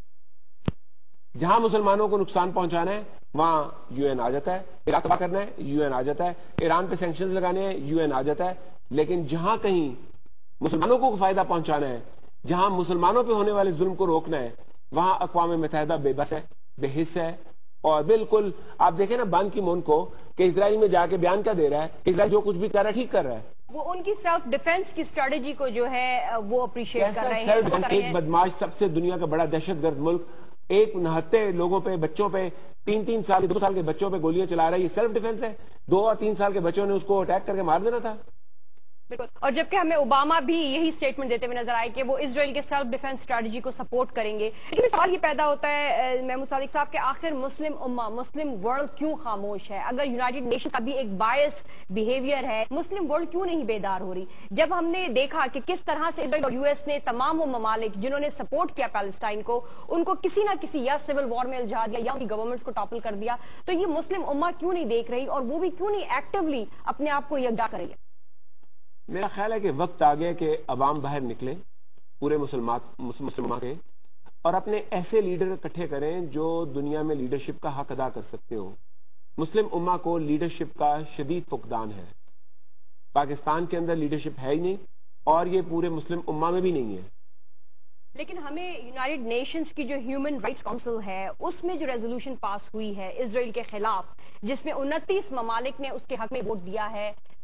[SPEAKER 3] جہاں مسلمانوں کو نقصان پہنچانا ہے وہاں یو این آ جاتا ہے، عراق تباہ کرنا ہے یو این آ جاتا ہے، ایران پہ سینکشنز لگانے ہیں یو این آ جاتا ہے، لیکن جہاں کہیں مسلمانوں کو فائدہ پہنچانا ہے، جہاں مسلمانوں پہ ہونے والے ظلم کو روکنا ہے، وہاں اقوام متحدہ بے بس ہے، بے حس ہے۔ اور بالکل آپ دیکھیں نا بان کی مون کو کہ اسرائیل میں جا کے بیان کیا دے رہا ہے، اسرائیل جو کچھ بھی کر رہا ہے ٹھیک کر رہا ہے،
[SPEAKER 1] وہ ان کی سیلف ڈیفense کی اسٹریٹجی کو جو ہے وہ اپریشیٹ کر رہے ہیں۔
[SPEAKER 3] ایک بدماش سب سے دنیا کا بڑا دہشت گرد ملک ایک نہتے لوگوں پہ، بچوں پہ، تین تین سال دو سال کے بچوں پہ گولیاں چلا رہا ہے، یہ سیلف ڈیفنس ہے؟ دو اور تین سال کے بچوں نے اس کو اٹیک کر کے مار دینا تھا۔
[SPEAKER 1] اور جبکہ ہمیں اوباما بھی یہی سٹیٹمنٹ دیتے ہوئے نظر آئے کہ وہ اسرائیل کے سیلف ڈیفنس اسٹریٹجی کو سپورٹ کریں گے، لیکن سوال یہ پیدا ہوتا ہے محمود صادق صاحب کہ آخر مسلم امہ، مسلم ورلڈ کیوں خاموش ہے؟ اگر یونائٹڈ نیشن کا بھی ایک بائس بیہیویئر ہے، مسلم ورلڈ کیوں نہیں بیدار ہو رہی؟ جب ہم نے دیکھا کہ کس طرح سے اسرائیل اور یو ایس نے تمام وہ ممالک جنہوں نے سپورٹ کیا پیلسٹائن کو، ان کو کسی نہ کسی یا سول وار میں الجھا دیا یا ان کی گورنمنٹس کو ٹاپل کر دیا، تو یہ مسلم امہ کیوں نہیں دیکھ رہی اور وہ بھی کیوں نہیں ایکٹیولی اپنے آپ کو یکجا کر رہی ہے؟
[SPEAKER 3] میرا خیال ہے کہ وقت آ گیا کہ عوام باہر نکلیں پورے مسلمان کے، اور اپنے ایسے لیڈر اکٹھے کریں جو دنیا میں لیڈرشپ کا حق ادا کر سکتے ہو۔ مسلم امہ کو لیڈرشپ کا شدید فقدان ہے، پاکستان کے اندر لیڈرشپ ہے ہی نہیں، اور یہ پورے مسلم امہ میں بھی نہیں ہے۔
[SPEAKER 1] لیکن ہمیں یونائٹڈ نیشنز کی جو ہیومن رائٹس کونسل ہے اس میں جو ریزولوشن پاس ہوئی ہے اسرائیل کے خلاف، جس میں انتیس ممالک نے اس کے حق میں ووٹ دیا ہے،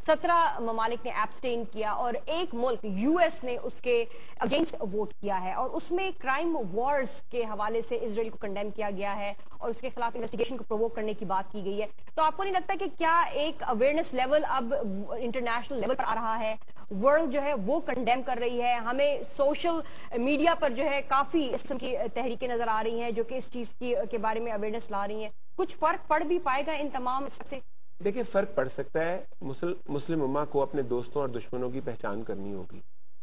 [SPEAKER 1] سترہ ممالک نے ایبسٹین کیا اور ایک ملک یو ایس نے اس کے اگینسٹ ووٹ کیا ہے، اور اس میں کرائم وارز کے حوالے سے اسرائیل کو کنڈیم کیا گیا ہے اور اس کے خلاف انویسٹیگیشن کو پرووک کرنے کی بات کی گئی ہے. تو آپ کو نہیں لگتا کہ کیا ایک اویئرنیس لیول اب انٹرنیشنل لیول پر آ رہا ہے، ورلڈ جو ہے وہ کنڈیم کر رہی ہے؟ ہمیں سوشل میڈیا پر جو ہے کافی اس قسم کی تحریکیں نظر آ رہی ہیں جو کہ اس چیز کی کے بارے میں اویئرنیس لا رہی ہیں. کچھ فرق پڑ بھی پائے گا ان تمام سے؟
[SPEAKER 3] دیکھیں، فرق پڑ سکتا ہے. مسلم امہ کو اپنے دوستوں اور دشمنوں کی پہچان کرنی ہوگی.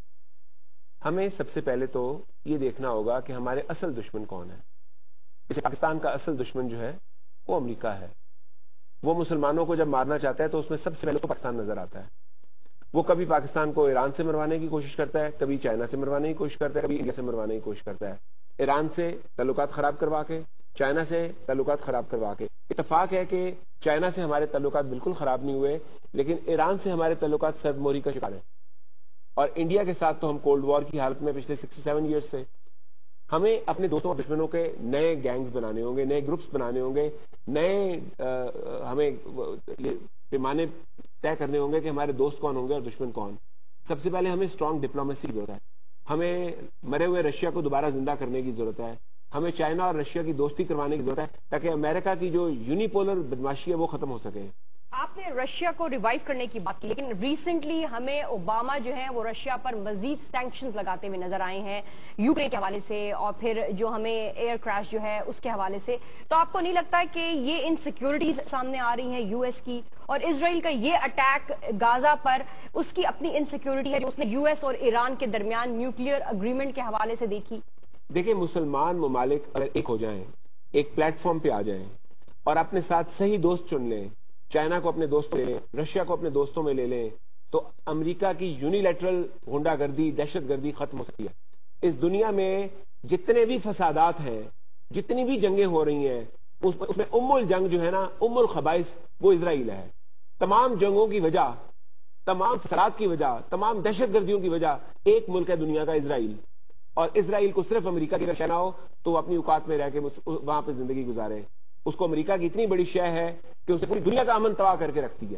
[SPEAKER 3] ہمیں سب سے پہلے تو یہ دیکھنا ہوگا کہ ہمارے اصل دشمن کون ہے. جیسے پاکستان کا اصل دشمن جو ہے وہ امریکہ ہے. وہ مسلمانوں کو جب مارنا چاہتا ہے تو اس میں سب سے پہلے تو پاکستان نظر آتا ہے. وہ کبھی پاکستان کو ایران سے مروانے کی کوشش کرتا ہے، کبھی چائنا سے مروانے کی کوشش کرتا ہے، کبھی انڈیا سے مروانے کی کوشش کرتا ہے. ایران سے تعلقات خراب کروا کے، چائنا سے تعلقات خراب کروا کے. اتفاق ہے کہ چائنا سے ہمارے تعلقات بالکل خراب نہیں ہوئے، لیکن ایران سے ہمارے تعلقات سرد موری کا شکار ہیں. اور انڈیا کے ساتھ تو ہم کولڈ وار کی حالت میں پچھلے سکسٹی سیون ایئرس سے. ہمیں اپنے دوستوں اور دشمنوں کے نئے گینگز بنانے ہوں گے، نئے گروپس بنانے ہوں گے، نئے ہمیں پیمانے طے کرنے ہوں گے کہ ہمارے دوست کون ہوں گے اور دشمن کون. سب سے پہلے ہمیں اسٹرانگ ڈپلومیسی کی ضرورت ہے. ہمیں مرے ہوئے رشیا کو دوبارہ زندہ کرنے کی ضرورت ہے. ہمیں چائنا اور رشیا کی دوستی کروانے کی ضرورت ہے تاکہ امریکہ کی جو یونیپولر بدماشی ہے وہ ختم ہو سکے.
[SPEAKER 1] آپ نے رشیا کو ریوائیو کرنے کی بات کی، لیکن ریسنٹلی ہمیں اوباما جو ہے وہ رشیا پر مزید سینکشنز لگاتے ہوئے نظر آئے ہیں یوکرین کے حوالے سے، اور پھر جو ہمیں ایئر کریش جو ہے اس کے حوالے سے. تو آپ کو نہیں لگتا کہ یہ انسیکیورٹیز سامنے آ رہی ہیں یو ایس کی، اور اسرائیل کا یہ اٹیک غازہ پر اس کی اپنی انسیکیورٹی ہے جو اس نے یو ایس اور ایران کے درمیان نیوکلیئر اگریمنٹ کے حوالے سے دیکھی؟
[SPEAKER 3] دیکھیں، مسلمان ممالک اگر ایک ہو جائیں، ایک پلیٹ فارم پہ آ جائیں اور اپنے ساتھ صحیح دوست چن لیں، چائنا کو اپنے دوست لے لیں، رشیا کو اپنے دوستوں میں لے لیں، تو امریکہ کی یونیلیٹرل غنڈہ گردی، دہشت گردی ختم ہو سکتی ہے. اس دنیا میں جتنے بھی فسادات ہیں، جتنی بھی جنگیں ہو رہی ہیں، اس میں ام الجنگ جو ہے نا، ام الخبائث وہ اسرائیل ہے. تمام جنگوں کی وجہ، تمام فسادات کی وجہ، تمام دہشت گردیوں کی وجہ ایک ملک ہے دنیا کا، اسرائیل. اور اسرائیل کو صرف امریکہ کی اگر شہ نہ ہو تو وہ اپنی اوقات میں رہ کے وہاں پہ زندگی گزارے. اس کو امریکہ کی اتنی بڑی شہ ہے کہ اسے پوری دنیا کا امن تباہ کر کے رکھتی ہے.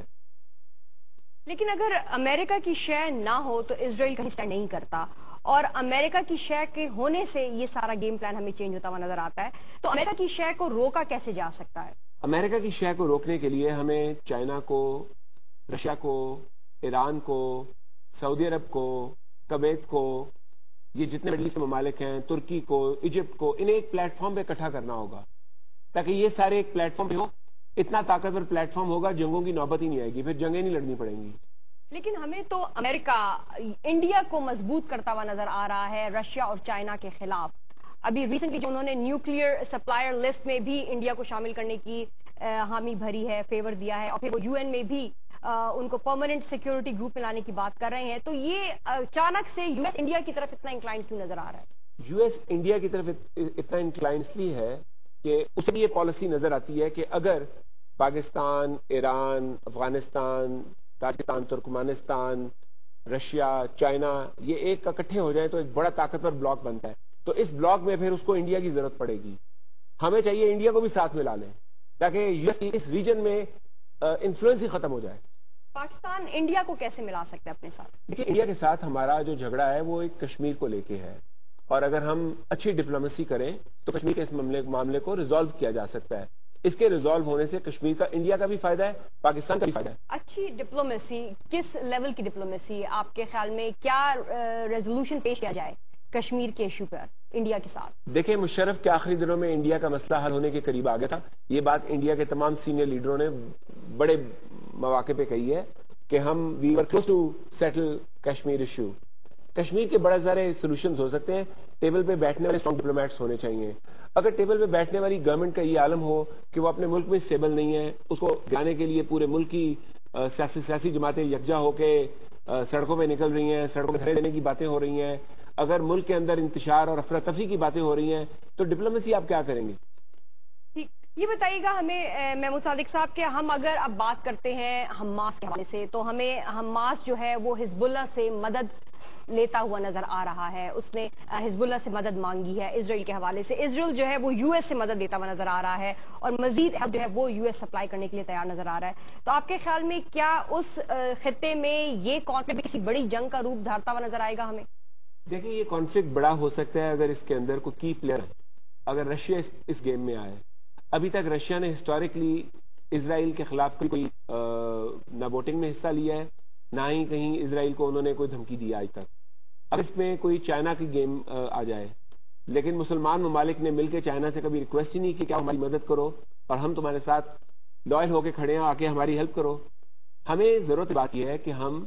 [SPEAKER 1] لیکن اگر امریکہ کی شہ نہ ہو تو اسرائیل کہیں اسٹینڈ نہیں کرتا، اور امریکہ کی شہ کے ہونے سے یہ سارا گیم پلان ہمیں چینج ہوتا ہوا نظر آتا ہے. تو امریکہ کی شہ کو روکا کیسے جا سکتا ہے؟
[SPEAKER 3] امریکہ کی شہ کو روکنے کے لیے ہمیں چائنا کو، رشیا کو، ایران کو، سعودی عرب کو، کویت کو، یہ جتنے مڈل ایسٹ ممالک ہیں، ترکی کو، ایجپٹ کو، انہیں ایک پلیٹ فارم پہ اکٹھا کرنا ہوگا تاکہ یہ سارے ایک پلیٹ فارم پہ ہوں. اتنا طاقتور پلیٹ فارم ہوگا، جنگوں کی نوبت ہی نہیں آئے گی، پھر جنگیں نہیں لڑنی پڑیں گی.
[SPEAKER 1] لیکن ہمیں تو امریکہ انڈیا کو مضبوط کرتا ہوا نظر آ رہا ہے رشیا اور چائنا کے خلاف. ابھی ریسنٹلی جو انہوں نے نیوکلیئر سپلائر لسٹ میں بھی انڈیا کو شامل کرنے کی حامی بھری ہے، فیور دیا ہے، اور پھر وہ یو این میں بھی ان کو پرماننٹ سیکیورٹی گروپ میں لانے کی بات کر رہے ہیں. تو یہ اچانک سے یو ایس انڈیا کی طرف اتنا انکلائن کیوں نظر آ رہا ہے؟
[SPEAKER 3] یو ایس انڈیا کی طرف اتنا انکلائن اس لیے ہے کہ اس کی یہ پالیسی نظر آتی ہے کہ اگر Pakistan, Iran, Afghanistan, Tajikistan, Turkmenistan, Russia, China یہ ایک اکٹھے ہو جائیں تو ایک بڑا طاقتور بلاک بنتا ہے. تو اس بلاک میں پھر اس کو انڈیا کی ضرورت پڑے گی. ہمیں چاہیے انڈیا کو بھی ساتھ میں لا لیں تاکہ یو ایس اس ریجن میں انفلوئنس ہی ختم ہو جائے.
[SPEAKER 1] پاکستان انڈیا کو کیسے ملا سکتا ہے اپنے ساتھ؟
[SPEAKER 3] دیکھیے، انڈیا کے ساتھ ہمارا جو جھگڑا ہے وہ ایک کشمیر کو لے کے ہے، اور اگر ہم اچھی ڈپلومیسی کریں تو کشمیر کے اس معاملے کو ریزالو کیا جا سکتا ہے. اس کے ریزالو ہونے سے کشمیر کا، انڈیا کا بھی فائدہ ہے، پاکستان کا بھی فائدہ ہے.
[SPEAKER 1] اچھی ڈپلومیسی کس لیول کی ڈپلومیسی آپ کے خیال میں؟ کیا ریزولوشن پیش کیا جائے کشمیر کے ایشو پر انڈیا کے ساتھ؟
[SPEAKER 3] دیکھیں، مشرف کے آخری دنوں میں انڈیا کا مسئلہ حل ہونے کے قریب آ گیا تھا. یہ بات انڈیا کے تمام سینئر لیڈروں نے بڑے مواقع پہ کہی ہے کہ ہم we were close to settle Kashmir issue. Kashmir کے بڑے سارے سولوشنز ہو سکتے ہیں. ٹیبل پہ بیٹھنے والے اسٹرانگ ڈپلومیٹس ہونے چاہیے. اگر ٹیبل پہ بیٹھنے والی گورنمنٹ کا یہ عالم ہو کہ وہ اپنے ملک میں اسٹیبل نہیں ہے، اس کو گانے کے لیے پورے ملک کی سیاسی سیاسی جماعتیں یکجا ہو کے سڑکوں پہ نکل رہی ہیں، سڑکوں پہ کھڑے رہنے کی باتیں ہو رہی ہیں، اگر ملک کے اندر انتشار اور افراتفری کی باتیں ہو رہی ہیں، تو ڈپلومیسی آپ کیا کریں گے؟
[SPEAKER 1] یہ بتائیے گا ہمیں محمود صادق صاحب کہ ہم اگر اب بات کرتے ہیں حماس کے حوالے سے، تو ہمیں حماس جو ہے وہ حزب اللہ سے مدد لیتا ہوا نظر آ رہا ہے. اس نے حزب اللہ سے مدد مانگی ہے اسرائیل کے حوالے سے. اسرائیل جو ہے وہ یو ایس سے مدد لیتا ہوا نظر آ رہا ہے اور مزید جو ہے وہ یو ایس سپلائی کرنے کے لیے تیار نظر آ رہا ہے. تو آپ کے خیال میں کیا اس خطے میں یہ کانفلکٹ کسی بڑی جنگ کا روپ دھارتا ہوا نظر آئے گا ہمیں؟
[SPEAKER 3] دیکھیں یہ کانفلکٹ بڑا ہو سکتا ہے اگر اس کے اندر کوئی کی پلیئر ہے. اگر رشیا اس گیم میں آئے. ابھی تک رشیا نے ہسٹوریکلی اسرائیل کے خلاف کوئی نہ ووٹنگ میں حصہ لیا ہے نہ ہی کہیں اسرائیل کو انہوں نے کوئی دھمکی دی آج تک. اب اس میں کوئی چائنا کی گیم آ جائے لیکن مسلمان ممالک نے مل کے چائنا سے کبھی ریکویسٹ ہی نہیں کی کہ ہماری مدد کرو اور ہم تمہارے ساتھ لائل ہو کے کھڑے ہیں, آ کے ہماری ہیلپ کرو. ہمیں ضرورت بات یہ ہے کہ ہم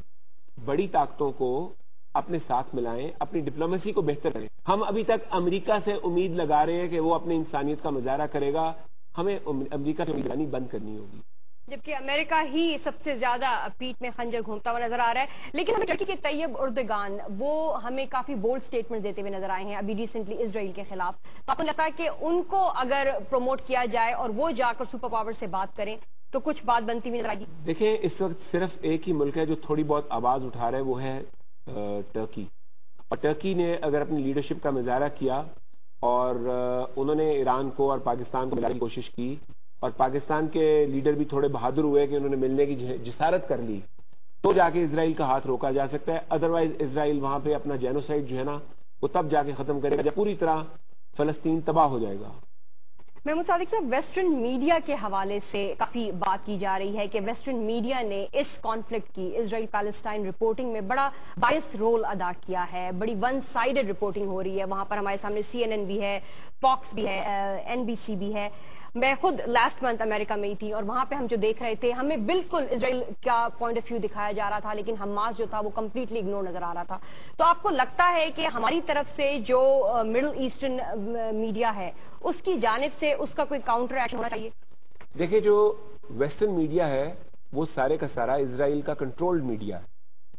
[SPEAKER 3] بڑی طاقتوں کو اپنے ساتھ ملائیں, اپنی ڈپلومیسی کو بہتر کریں. ہم ابھی تک امریکہ سے امید لگا رہے ہیں کہ وہ اپنی انسانیت کا مظاہرہ کرے گا. ہمیں امریکہ سے امید بند کرنی ہوگی,
[SPEAKER 1] جبکہ امریکہ ہی سب سے زیادہ پیٹ میں خنجر گھومتا ہوا نظر آ رہا ہے. لیکن ہمیں ترکی کے طیب اردگان وہ ہمیں کافی بولڈ سٹیٹمنٹ دیتے ہوئے نظر آئے ہیں ابھی ریسنٹلی اسرائیل کے خلاف. تو آپ کو لگتا ہے کہ ان کو اگر پروموٹ کیا جائے اور وہ جا کر سپر پاور سے بات کریں تو کچھ بات بنتی ہوئی نظر آئے گی؟
[SPEAKER 3] دیکھیں اس وقت صرف ایک ہی ملک ہے جو تھوڑی بہت آواز اٹھا رہا ہے, وہ ہے ٹرکی. اور ٹرکی نے اگر اپنی لیڈرشپ کا مظاہرہ کیا اور انہوں نے ایران کو اور پاکستان کو ملانے کی کوشش کی اور پاکستان کے لیڈر بھی تھوڑے بہادر ہوئے کہ انہوں نے ملنے کی جسارت کر لی, تو جا کے اسرائیل کا ہاتھ روکا جا سکتا ہے. ادروائز اسرائیل وہاں پہ اپنا جینوسائیڈ جو ہے نا وہ تب جا کے ختم کرے گا جب پوری طرح فلسطین تباہ ہو جائے گا.
[SPEAKER 1] محمود صادق صاحب, ویسٹرن میڈیا کے حوالے سے کافی بات کی جا رہی ہے کہ ویسٹرن میڈیا نے اس کانفلکٹ کی اسرائیل پیلسٹائن رپورٹنگ میں بڑا بائس رول ادا کیا ہے. بڑی ون سائیڈڈ رپورٹنگ ہو رہی ہے. وہاں پر ہمارے سامنے سی این این بھی ہے, فاکس بھی ہے, این بی سی بھی ہے. میں خود لاسٹ منتھ امریکہ میں ہی تھی اور وہاں پہ ہم جو دیکھ رہے تھے ہمیں بالکل اسرائیل کا پوائنٹ آف ویو دکھایا جا رہا تھا لیکن حماس جو تھا وہ کمپلیٹلی اگنور نظر آ رہا تھا. تو آپ کو لگتا ہے کہ ہماری طرف سے جو مڈل ایسٹرن میڈیا ہے اس کی جانب سے اس کا کوئی کاؤنٹر ایکشن ہونا چاہیے؟
[SPEAKER 3] دیکھیں جو ویسٹرن میڈیا ہے وہ سارے کا سارا اسرائیل کا کنٹرولڈ میڈیا ہے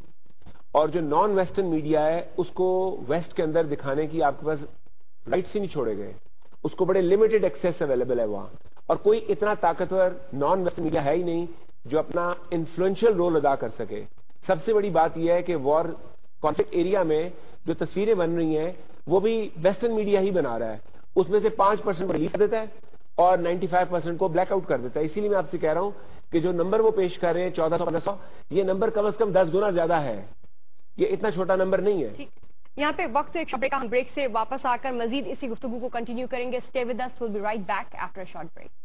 [SPEAKER 3] اور جو نان ویسٹرن میڈیا ہے اس کو ویسٹ کے اندر دکھانے کی آپ کے پاس رائٹس ہی نہیں چھوڑے گئے. اس کو بڑے لمیٹڈ ایکسیس اویلیبل ہے وہاں اور کوئی اتنا طاقتور نان ویسٹرن میڈیا ہے ہی نہیں جو اپنا انفلوئنشل رول ادا کر سکے. سب سے بڑی بات یہ ہے کہ وار کانفلکٹ ایریا میں جو تصویریں بن رہی ہیں وہ بھی ویسٹرن میڈیا ہی بنا رہا ہے. اس میں سے پانچ پرسینٹ ریلیز کر دیتا ہے اور نائنٹی فائیو پرسینٹ کو بلیک آؤٹ کر دیتا ہے. اسی لیے میں آپ سے کہہ رہا ہوں کہ جو نمبر وہ پیش کر رہے ہیں چودہ سو پندرہ سو, یہ نمبر کم از کم دس گنا زیادہ ہے. یہ اتنا چھوٹا نمبر نہیں ہے.
[SPEAKER 1] یہاں پہ وقت ایک شارٹ بریک, بریک سے واپس آ کر مزید اسی گفتگو کو کنٹینیو کریں گے. Stay with us, we'll be right back after a short break.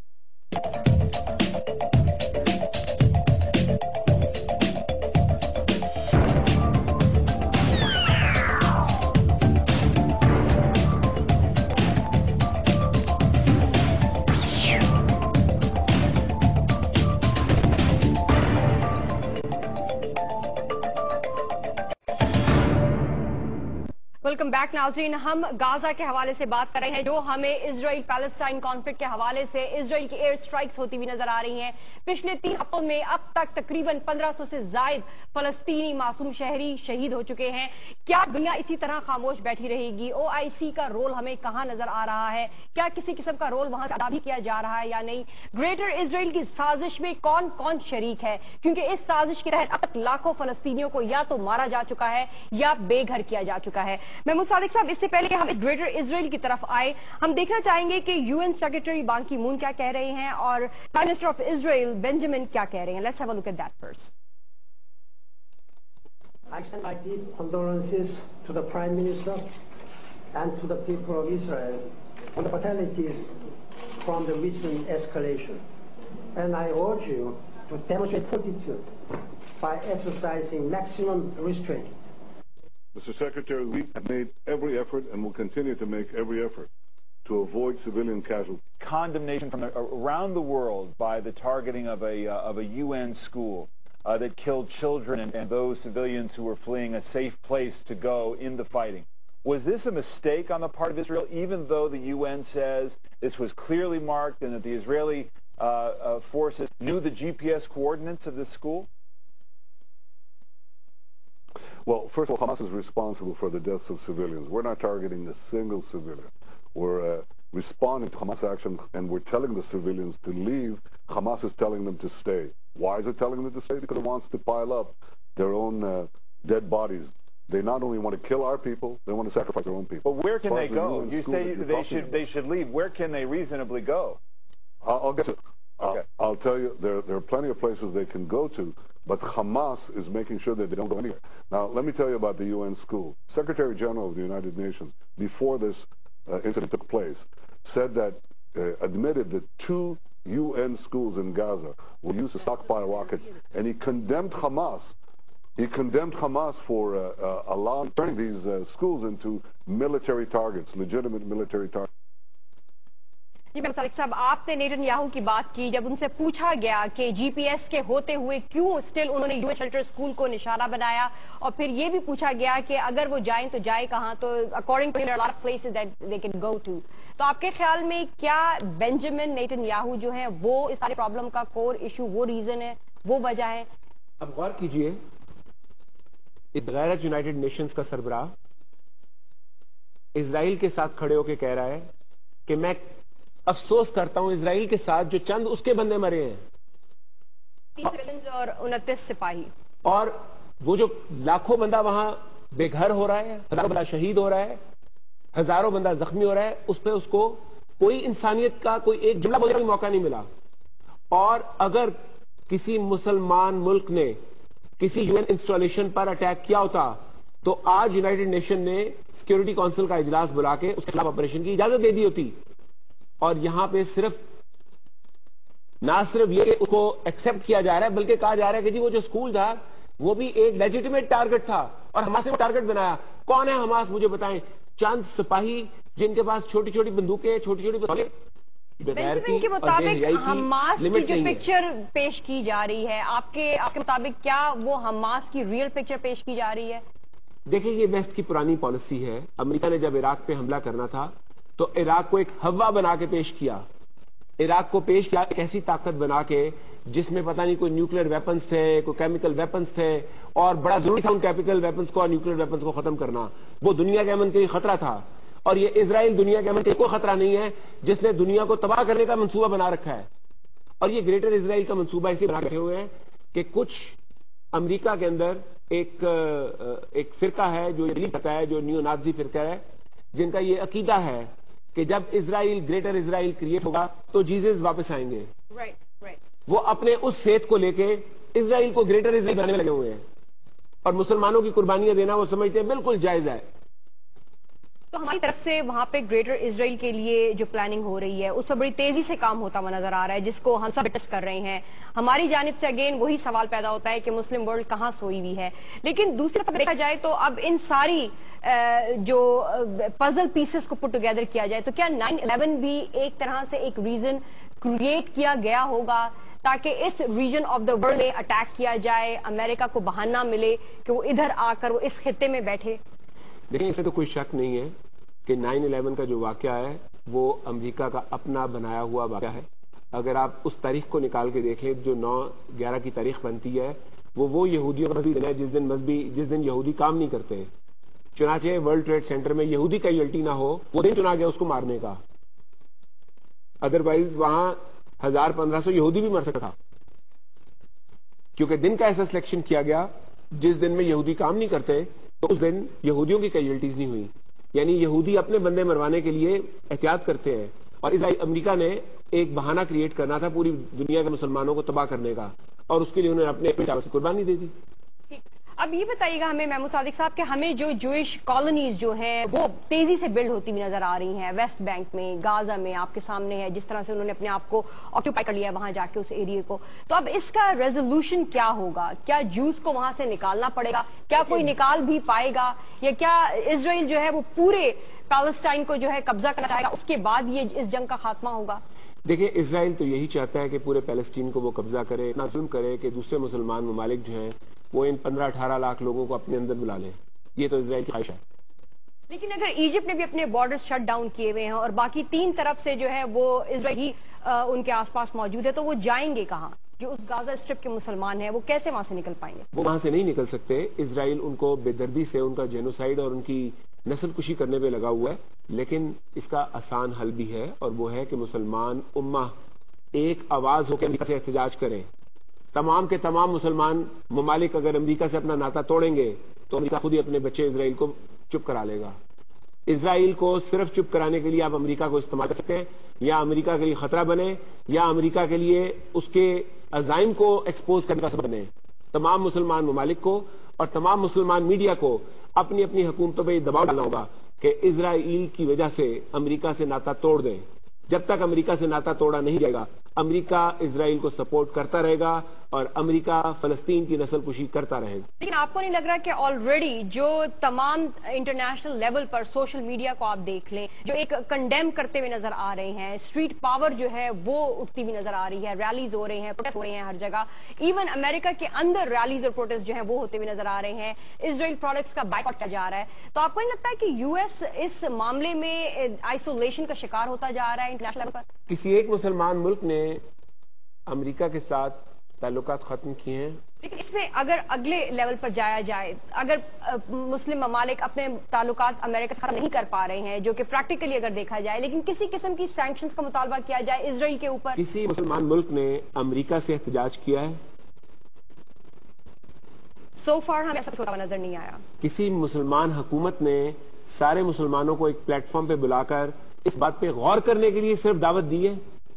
[SPEAKER 1] Welcome back ناظرین. ہم غازہ کے حوالے سے بات کر رہے ہیں جو ہمیں اسرائیل پیلسٹائن کانفلکٹ کے حوالے سے اسرائیل کی ایئر سٹرائکس ہوتی ہوئی نظر آ رہی ہیں. پچھلے تین ہفتوں میں اب تک تقریباً پندرہ سو سے زائد فلسطینی معصوم شہری شہید ہو چکے ہیں. کیا دنیا اسی طرح خاموش بیٹھی رہے گی؟ او آئی سی کا رول ہمیں کہاں نظر آ رہا ہے؟ کیا کسی قسم کا رول وہاں ادا بھی کیا جا رہا ہے یا نہیں؟ گریٹر اسرائیل کی سازش میں کون کون شریک ہے؟ کیونکہ اس سازش کے تحت اب تک لاکھوں فلسطینیوں کو یا تو مارا جا چکا ہے یا بے گھر کیا جا چکا ہے. محمود صادق صاحب, اس سے پہلے کہ ہم گریٹر اسرائیل کی طرف آئے, ہم دیکھنا چاہیں گے کہ یو این سیکرٹری بان کی مون کیا کہہ رہے ہیں اور prime minister of Israel Benjamin کیا کہہ رہے ہیں. Let's have a look at that first.
[SPEAKER 5] I extend my deep condolences to the Prime Minister and to the people of Israel on the fatalities from the recent escalation. And I urge you to demonstrate fortitude by exercising maximum restraint.
[SPEAKER 6] Mister Secretary, we have made every effort and will continue to make every effort to avoid civilian casualties.
[SPEAKER 7] Condemnation from the, around the world by the targeting of a, uh, of a U N school uh, that killed children and, and those civilians who were fleeing a safe place to go in the fighting. Was this a mistake on the part of Israel, even though the U N says this was clearly marked and that the Israeli uh, uh, forces knew the G P S coordinates of this school?
[SPEAKER 6] Well, first of all, Hamas is responsible for the deaths of civilians. We're not targeting a single civilian. We're uh, responding to Hamas action, and we're telling the civilians to leave. Hamas is telling them to stay. Why is it telling them to stay? Because it wants to pile up their own uh, dead bodies They not only want to kill our people, they want to sacrifice their own people.
[SPEAKER 7] But where can they
[SPEAKER 6] As far as the
[SPEAKER 7] go?
[SPEAKER 6] U N
[SPEAKER 7] You
[SPEAKER 6] school
[SPEAKER 7] say
[SPEAKER 6] that you're
[SPEAKER 7] they
[SPEAKER 6] talking
[SPEAKER 7] should
[SPEAKER 6] about.
[SPEAKER 7] they should leave. Where can they reasonably go?
[SPEAKER 6] I'll, I'll get to it.
[SPEAKER 7] Okay.
[SPEAKER 6] I'll, I'll tell you, there, there are plenty of places they can go to, but Hamas is making sure that they don't go anywhere. Now, let me tell you about the U N school. Secretary General of the United Nations, before this uh, incident took place, said that, uh, admitted that two U N schools in Gaza were used to stockpile rockets, and he condemned Hamas. He condemned Hamas for uh, uh, allowing, turning these uh, schools into military targets, legitimate military targets.
[SPEAKER 1] जी मैं सालिक साहब, आपने Netanyahu की बात की जब उनसे पूछा गया कि जीपीएस के होते हुए क्यों स्टिल उन्होंने यूएन शेल्टर स्कूल को निशाना बनाया, और फिर ये भी पूछा गया कि अगर वो जाएं तो जाए कहां, तो according to lot of places that they can go to. तो आपके ख्याल में क्या बेंजामिन नेतन्याहू जो है वो इस सारे प्रॉब्लम का कोर इशू, वो रीजन है, वो वजह है?
[SPEAKER 3] अब गौर कीजिए, गैरत यूनाइटेड नेशंस का सरबराह इजराइल के साथ खड़े होकर कह रहा है कि मैं अफसोस करता हूं इजराइल के साथ जो चंद उसके बंदे मरे हैं,
[SPEAKER 1] तीस और उनतीस सिपाही, और
[SPEAKER 3] वो जो लाखों बंदा वहां बेघर हो रहा है, हजारों बंदा शहीद हो रहा है, हजारों बंदा जख्मी हो रहा है, उस पर उसको कोई इंसानियत का कोई एक जुमला बोलने का मौका नहीं मिला। और अगर किसी मुसलमान मुल्क ने किसी यूएन इंस्टॉलेशन पर अटैक किया होता तो आज यूनाइटेड नेशन ने सिक्योरिटी काउंसिल का इजलास बुला के उसके खिलाफ ऑपरेशन की इजाजत दे दी होती। और यहां पे सिर्फ ना सिर्फ ये उसको एक्सेप्ट किया जा रहा है, बल्कि कहा जा रहा है कि जी वो जो स्कूल था वो भी एक लेजिटिमेट टारगेट था और हमास ने टारगेट बनाया। कौन है हमास, मुझे बताएं। चंद सिपाही जिनके पास छोटी छोटी बंदूकें, छोटी छोटी पिस्तौलें,
[SPEAKER 1] बेंजामिन के मुताबिक हमास की जो पिक्चर पेश की जा रही है, आपके आपके मुताबिक क्या वो हमास की रियल पिक्चर पेश की जा रही है?
[SPEAKER 3] देखिए, ये वेस्ट की पुरानी पॉलिसी है। अमेरिका ने जब इराक पे हमला करना था तो इराक को एक हवा बना के पेश किया। इराक को पेश किया एक ऐसी ताकत बना के जिसमें पता नहीं कोई न्यूक्लियर वेपन्स थे, कोई केमिकल वेपन्स थे, और बड़ा जरूरी था उन केमिकल वेपन्स को और न्यूक्लियर वेपन्स को खत्म करना। वो दुनिया के अमन के लिए खतरा था, और ये इजराइल दुनिया के अमन के लिए कोई खतरा नहीं है, जिसने दुनिया को तबाह करने का मंसूबा बना रखा है। और ये ग्रेटर इजराइल का मंसूबा इसलिए बना रखे हुए हैं कि कुछ अमेरिका के अंदर एक एक फिरका है जो ये कहता है, जो नियो नाजी फिरका है, जिनका ये अकीदा है कि जब इजराइल ग्रेटर इजराइल क्रिएट होगा तो जीसस वापस आएंगे।
[SPEAKER 1] राइट राइट
[SPEAKER 3] वो अपने उस फेथ को लेके इजराइल को ग्रेटर इजराइल बनाने में लगे हुए हैं, और मुसलमानों की कुर्बानियां देना वो समझते हैं बिल्कुल जायज है।
[SPEAKER 1] तो हमारी तरफ से वहां पे ग्रेटर इजराइल के लिए जो प्लानिंग हो रही है उस पर बड़ी तेजी से काम होता हुआ नजर आ रहा है, जिसको हम सब डिस्कस कर रहे हैं। हमारी जानिब से अगेन वही सवाल पैदा होता है कि मुस्लिम वर्ल्ड कहां सोई हुई है। लेकिन दूसरी तरफ देखा जाए तो अब इन सारी जो पजल पीसेस को पुट टुगेदर किया जाए तो क्या नाइन इलेवन भी एक तरह से एक रीजन क्रिएट किया गया होगा ताकि इस रीजन ऑफ द वर्ल्ड में अटैक किया जाए, अमेरिका को बहाना मिले कि वो इधर आकर वो इस खित्ते में बैठे?
[SPEAKER 3] लेकिन इसमें तो कोई शक नहीं है कि नाइन इलेवन का जो वाकया है वो अमेरिका का अपना बनाया हुआ वाकया है। अगर आप उस तारीख को निकाल के देखें जो नौ ग्यारह की तारीख बनती है, वो वो यहूदियों का भी दिन है जिस दिन मजहबी जिस दिन यहूदी काम नहीं करते। चुनाचे वर्ल्ड ट्रेड सेंटर में यहूदी कैजुअल्टी ना हो, वो दिन चुना गया उसको मारने का। अदरवाइज वहां हजार पंद्रह सौ यहूदी भी मर सकता था, क्योंकि दिन का ऐसा सिलेक्शन किया गया जिस दिन में यहूदी काम नहीं करते, तो उस दिन यहूदियों की कैजुअल्टीज नहीं हुई। यानी यहूदी अपने बंदे मरवाने के लिए एहतियात करते हैं, और इस अमेरिका ने एक बहाना क्रिएट करना था पूरी दुनिया के मुसलमानों को तबाह करने का, और उसके लिए उन्होंने अपने चावल से कुर्बानी दे दी।
[SPEAKER 1] अब ये बताइएगा हमें महमूद सादिक साहब कि हमें जो जूइश कॉलोनीज जो हैं वो तेजी से बिल्ड होती हुई नजर आ रही हैं वेस्ट बैंक में, गाजा में, आपके सामने है जिस तरह से उन्होंने अपने आप को ऑक्यूपाई कर लिया वहां जाके उस एरिया को। तो अब इसका रेजोल्यूशन क्या होगा? क्या जूस को वहां से निकालना पड़ेगा? क्या कोई निकाल भी पाएगा, या क्या इजराइल जो है वो पूरे पैलेस्टाइन को जो है कब्जा करना चाहेगा, उसके बाद ये इस जंग का खात्मा होगा?
[SPEAKER 3] देखिए, इजराइल तो यही चाहता है कि पूरे पैलेस्टीन को वो कब्जा करे, इतना जुल्म करे कि दूसरे मुसलमान ममालिक जो हैं वो इन पंद्रह अठारह लाख लोगों को अपने अंदर बुला लें। ये तो इजराइल की ख्वाहिश है।
[SPEAKER 1] लेकिन अगर इजिप्ट ने भी अपने बॉर्डर्स शट डाउन किए हुए हैं और बाकी तीन तरफ से जो है वो इजराइली उनके आसपास मौजूद है, तो वो जाएंगे कहाँ? जो उस गाजा स्ट्रिप के मुसलमान हैं वो कैसे वहां से निकल पाएंगे?
[SPEAKER 3] वो वहां से नहीं निकल सकते। इजराइल उनको बेदर्दी से उनका जेनोसाइड और उनकी नस्ल कुशी करने पे लगा हुआ है, लेकिन इसका आसान हल भी है, और वो है कि मुसलमान उम्मा एक आवाज होकर अमेरिका से एहतजाज करें। तमाम के तमाम मुसलमान ममालिक अगर अमेरिका से अपना नाता तोड़ेंगे تو امریکہ خود ہی اپنے بچے اسرائیل کو چپ کرا لے گا. اسرائیل کو صرف چپ کرانے کے لیے آپ امریکہ کو استعمال کر سکتے ہیں, یا امریکہ کے لیے خطرہ بنے, یا امریکہ کے لیے اس کے عزائم کو ایکسپوز کرنے کا سبب بنے. تمام مسلمان ممالک کو اور تمام مسلمان میڈیا کو اپنی اپنی حکومتوں پہ یہ دباؤ ڈالنا ہوگا کہ اسرائیل کی وجہ سے امریکہ سے ناطا توڑ دیں. جب تک امریکہ سے ناطا توڑا نہیں جائے گا, امریکہ اسرائیل کو سپورٹ کرتا رہے گا اور امریکہ فلسطین کی نسل کشی کرتا رہے گا.
[SPEAKER 1] لیکن آپ کو نہیں لگ رہا کہ آلریڈی جو تمام انٹرنیشنل لیول پر سوشل میڈیا کو آپ دیکھ لیں, جو ایک کنڈیم کرتے ہوئے نظر آ رہے ہیں, اسٹریٹ پاور جو ہے وہ اٹھتی ہوئی نظر آ رہی ہے, ریلیز ہو رہے ہیں, پروٹیسٹ ہو رہے ہیں ہر جگہ, ایون امریکہ کے اندر ریلیز اور پروٹیسٹ جو ہیں وہ ہوتے ہوئے نظر آ رہے ہیں, اسرائیل پروڈکٹس کا بائیکاٹ کیا جا رہا ہے. تو آپ کو نہیں لگتا ہے کہ یو ایس اس معاملے میں آئسولیشن کا شکار ہوتا جا رہا ہے انٹرنیشنل لیول پر؟
[SPEAKER 3] کسی ایک مسلمان ملک نے امریکہ کے ساتھ تعلقات ختم کیے ہیں,
[SPEAKER 1] لیکن اس میں اگر اگلے لیول پر جایا جائے, اگر مسلم ممالک اپنے تعلقات امریکہ سے ختم نہیں کر پا رہے ہیں, جو کہ پریکٹیکلی اگر دیکھا جائے, لیکن کسی قسم کی سینکشنز کا مطالبہ کیا جائے اسرائیل کے اوپر,
[SPEAKER 3] کسی مسلمان ملک نے امریکہ سے احتجاج کیا ہے؟
[SPEAKER 1] سو فار ہمیں ایسا ہوتا نظر نہیں آیا.
[SPEAKER 3] کسی مسلمان حکومت نے سارے مسلمانوں کو ایک پلیٹ فارم پہ بلا کر اس بات پہ غور کرنے کے لیے صرف دعوت دی ہے؟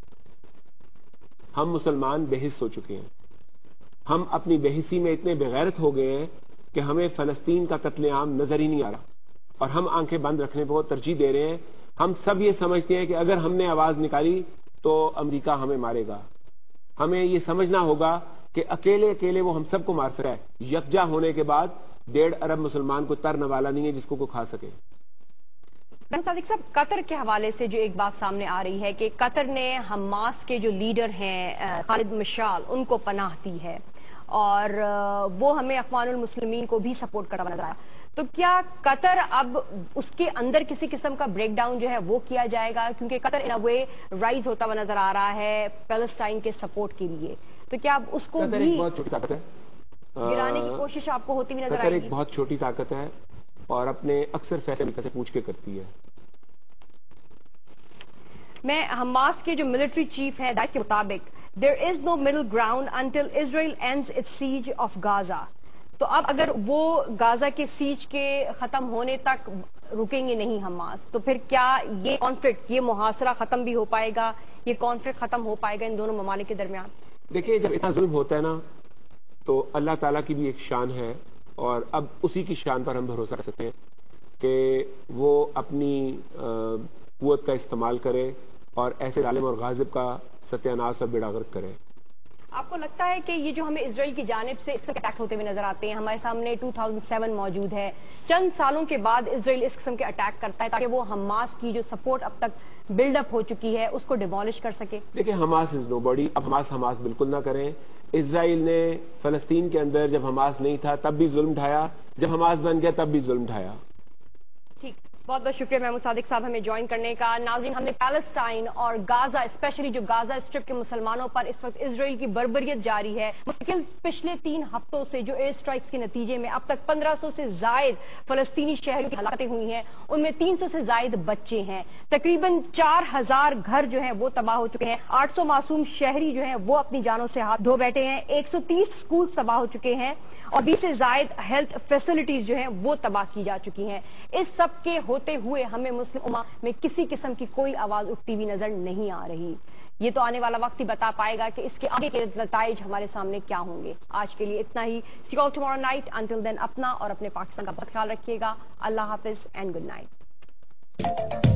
[SPEAKER 3] ہم مسلمان بے حس ہو چکے ہیں. ہم اپنی بے حسی میں اتنے بغیرت ہو گئے ہیں کہ ہمیں فلسطین کا قتل عام نظر ہی نہیں آ رہا, اور ہم آنکھیں بند رکھنے کو ترجیح دے رہے ہیں. ہم سب یہ سمجھتے ہیں کہ اگر ہم نے آواز نکالی تو امریکہ ہمیں مارے گا. ہمیں یہ سمجھنا ہوگا کہ اکیلے اکیلے وہ ہم سب کو مار سکتا ہے. یکجا ہونے کے بعد ڈیڑھ ارب مسلمان کو ترنے والا نہیں ہے جس کو کوئی کھا سکے.
[SPEAKER 1] صادق صاحب, قطر کے حوالے سے جو ایک بات سامنے آ رہی ہے کہ قطر نے حماس کے جو لیڈر ہیں خالد مشعل ان کو پناہ دی ہے, اور وہ ہمیں اخوان المسلمین کو بھی سپورٹ کرتا نظر آیا. تو کیا قطر اب اس کے اندر کسی قسم کا بریک ڈاؤن جو ہے وہ کیا جائے گا, کیونکہ قطر ان اے وے رائز ہوتا ہوا نظر آ رہا ہے پیلسٹائن کے سپورٹ کے لیے, تو کیا اب اس کو بھی گرانے کی کوشش آپ کو ہوتی ہوئی نظر آئے گی؟
[SPEAKER 3] قطر ایک بہت چھوٹی طاقت ہے اور اپنے اکثر فیصلے سے پوچھ کے کرتی ہے.
[SPEAKER 1] میں حماس کے جو ملٹری چیف ہیں دائش کے مطابق there is no middle ground until Israel ends its siege of Gaza. تو اب اگر وہ غازہ کے سیج کے ختم ہونے تک رکیں گے نہیں حماس, تو پھر کیا یہ کانفلکٹ, یہ محاصرہ ختم بھی ہو پائے گا, یہ کانفلکٹ ختم ہو پائے گا ان دونوں ممالک کے درمیان؟
[SPEAKER 3] دیکھیں, جب اتنا ظلم ہوتا ہے نا تو اللہ تعالیٰ کی بھی ایک شان ہے, اور اب اسی کی شان پر ہم بھروسہ کر سکتے ہیں کہ وہ اپنی قوت کا استعمال کرے اور ایسے ظالم اور غاضب کا ستیہ ناش اور بیڑا غرق کرے.
[SPEAKER 1] آپ کو لگتا ہے کہ یہ جو ہمیں اسرائیل کی جانب سے اس قسم کے اٹیکس ہوتے ہوئے نظر آتے ہیں, ہمارے سامنے دو ہزار سات موجود ہے, چند سالوں کے بعد اسرائیل اس قسم کے اٹیک کرتا ہے تاکہ وہ حماس کی جو سپورٹ اب تک بلڈ اپ ہو چکی ہے اس کو ڈیمولش کر سکے؟
[SPEAKER 3] دیکھیں, حماس از نو باڈی. اب حماس حماس بالکل نہ کریں. اسرائیل نے فلسطین کے اندر جب حماس نہیں تھا تب بھی ظلم ڈھایا, جب حماس بن گیا تب بھی ظلم ڈھایا.
[SPEAKER 1] ٹھیک, بہت بہت شکریہ محمود صادق صاحب ہمیں جوائن کرنے کا. ناظرین, ہم نے پیلسٹائن اور غازہ, اسپیشلی جو غازہ اسٹرپ کے مسلمانوں پر اس وقت اسرائیل کی بربریت جاری ہے, مستقل پچھلے تین ہفتوں سے جو ایئر اسٹرائکس کے نتیجے میں اب تک پندرہ سو سے زائد فلسطینی شہریوں کی ہلاکتیں ہوئی ہیں, ان میں تین سو سے زائد بچے ہیں, تقریباً چار ہزار گھر جو ہیں وہ تباہ ہو چکے ہیں, آٹھ سو معصوم شہری جو ہیں وہ اپنی جانوں سے ہاتھ دھو بیٹھے ہیں, ایک سو تیس اسکول تباہ ہو چکے ہیں, اور بیس سے زائد ہیلتھ فیسلٹیز جو ہیں وہ تباہ کی جا چکی ہیں. اس سب کے ہوتے ہوئے ہمیں مسلم امہ میں کسی قسم کی کوئی آواز اٹھتی ہوئی نظر نہیں آ رہی. یہ تو آنے والا وقت ہی بتا پائے گا کہ اس کے آگے کے نتائج ہمارے سامنے کیا ہوں گے. آج کے لیے اتنا ہی. See you all tomorrow night. Until then اپنا اور اپنے پاکستان کا بہت خیال رکھیے گا. اللہ حافظ اینڈ گڈ نائٹ.